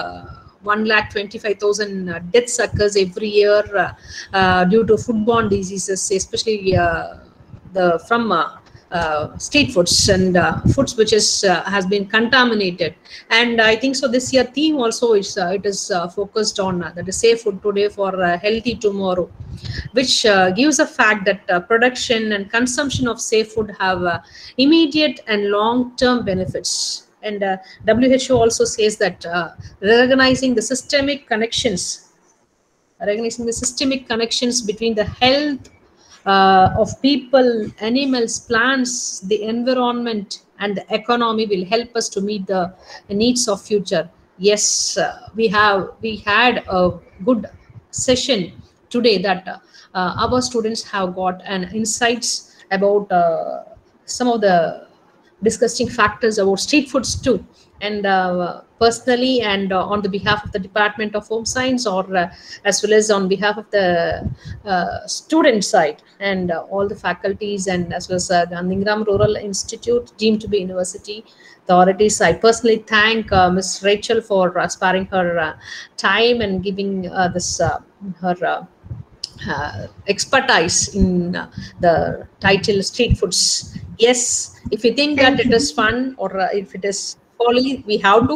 125,000 deaths occurs every year due to foodborne diseases, especially from street foods and foods which is has been contaminated. And I think so this year theme also is it is focused on that is safe food today for healthy tomorrow, which gives a fact that production and consumption of safe food have immediate and long-term benefits. And WHO also says that recognizing the systemic connections between the health of people, animals, plants, the environment, and the economy will help us to meet the needs of future. Yes, we had a good session today that our students have got an insights about some of the discussing factors about street foods too. And personally and on the behalf of the Department of Home Science, or as well as on behalf of the student side and all the faculties, and as well as Gandhingram Rural Institute deemed to be university authorities, I personally thank Ms. Rachel for sparing her time and giving this her expertise in the title street foods. Yes, if you think that it is fun or if it is folly, we have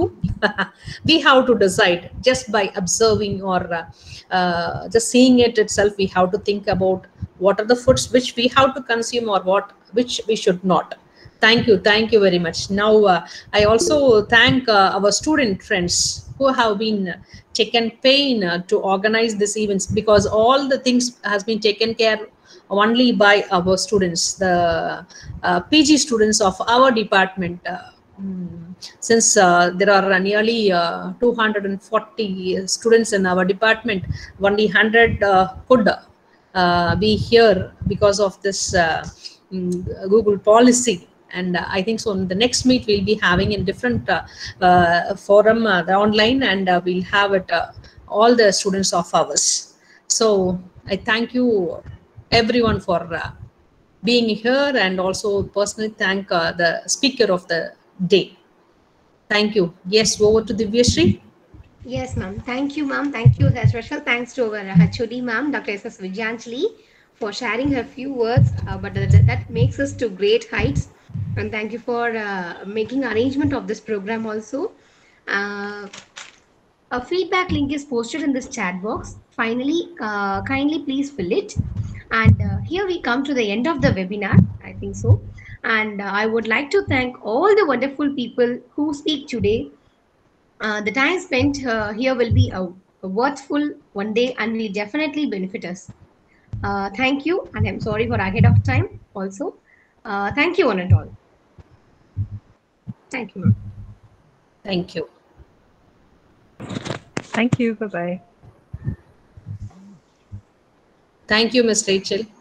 to decide just by observing or just seeing it itself. We have to think about what are the foods which we have to consume or which we should not. Thank you very much. Now I also thank our student friends who have been taken pain to organize this events, because all the things has been taken care only by our students, the PG students of our department. Since there are nearly 240 students in our department, only 100 could be here because of this Google policy. And I think so in the next meet we'll be having in different forum, the online, and we'll have it all the students of ours. So I thank you everyone for being here, and also personally thank the speaker of the day. Thank you. Yes, over to Divyashree. Yes, ma'am. Thank you, ma'am. Thank you. Special thanks to our HOD, ma'am, Dr. S.S. Vijayanjali, for sharing her few words, but that makes us to great heights. And thank you for making arrangement of this program also. A feedback link is posted in this chat box. Finally, kindly please fill it. And here we come to the end of the webinar, I think so. And I would like to thank all the wonderful people who speak today. The time spent here will be a worthful one day and will definitely benefit us. Thank you, and I'm sorry for ahead of time also. Thank you one and all. Thank you, ma'am. Thank you. Thank you. Bye-bye. Thank you, Ms. Rachel.